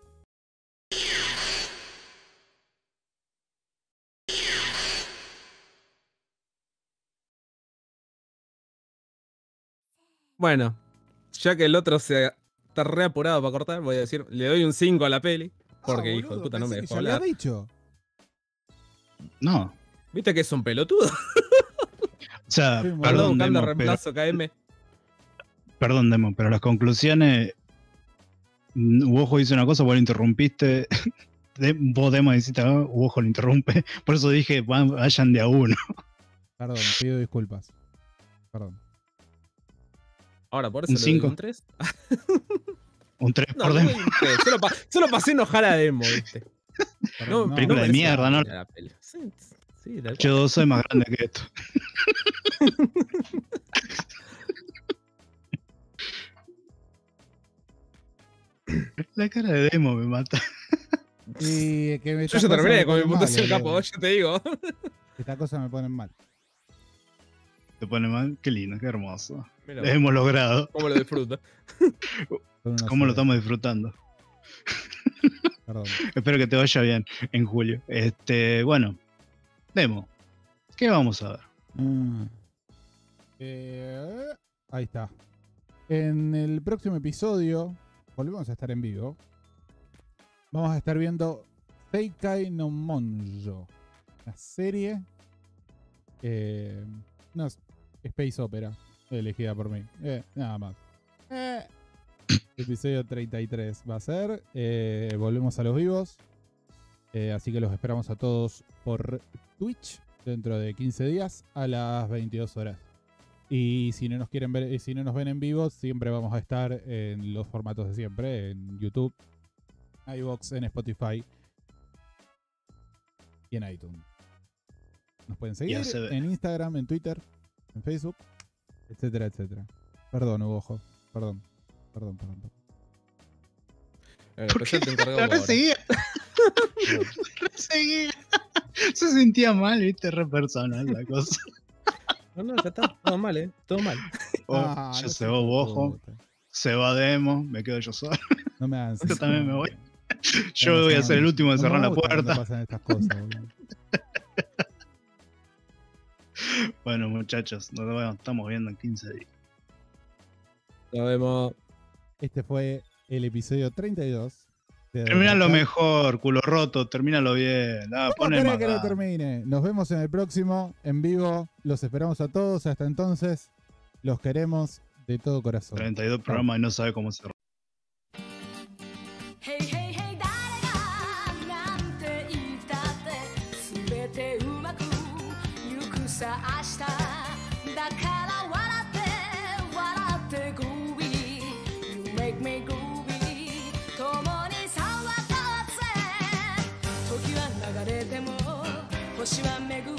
Bueno, ya que el otro se está re apurado para cortar, voy a decir, le doy un 5 a la peli. Porque, hijo de puta, no me dejó Ya lo hablar. he dicho. No. ¿Viste que es un pelotudo? O sea, Sí, Ando perdón, buscando Demo, reemplazo KM. pero las conclusiones. Uojo dice una cosa, vos lo interrumpiste. Vos, Demo, dijiste, Uojo lo interrumpe. Por eso dije, vayan de a uno. Perdón, pido disculpas. Perdón. Ahora, por eso Un le doy 5. un 3. Un 3 No, por le Demo. doy un 3. Solo pasé enojar a Demo, ¿viste? Perdón, película de merecía mierda, ¿no? la peli. Sí, tal cual. Yo soy más grande que esto. La cara de Demo me mata. Y que Yo estas ya cosas terminé me con mi ponen puntuación, mal, capo, boludo. yo te digo. Estas cosas me ponen mal. Te pone mal. Qué lindo, qué hermoso. Mira, Lo hemos logrado. cómo lo disfruto. Son unos ¿Cómo lo ceros. estamos disfrutando? Perdón. Espero que te vaya bien en julio. Bueno, Demo, ¿qué vamos a ver? Ahí está. En el próximo episodio, volvemos a estar en vivo. Vamos a estar viendo Seikai no Monjo, la serie, una space opera elegida por mí. Nada más. Episodio 33 va a ser. Volvemos a los vivos. Así que los esperamos a todos por Twitch dentro de 15 días a las 22 horas. Y si no nos quieren ver, si no nos ven en vivo, siempre vamos a estar en los formatos de siempre, en YouTube, iVoox, en Spotify y en iTunes. Nos pueden seguir Ya se ve. en Instagram, en Twitter, en Facebook, etcétera, etcétera. Perdón, Hugo. Perdón. Especial te encargado La ahora. reseguía. Reseguía. Se sentía mal, viste, re personal la cosa. No, ya está. Todo mal, todo mal. Ah, Ya no se sé, va Ojo, puta. se va Demo, me quedo yo solo. No me hagan Yo también me voy. Yo No, voy a no, ser el último en no cerrar me la gusta cuando puerta. pasan estas cosas, boludo. Bueno, muchachos, nos vemos, estamos viendo en 15 días. Nos vemos. Este fue el episodio 32. de Terminalo Drop. mejor, culo roto, termínalo bien. ¿Cómo Pone querés más que lo ganas. termine? Nos vemos en el próximo, en vivo. Los esperamos a todos. Hasta entonces, los queremos de todo corazón. 32 programas y no sabe cómo cerrar. Hey hey hey 誰がなんて言ったって全てうまくゆくさ明日だから笑って groovy You make me groovy 共に騒ごうぜ時は流れても星は巡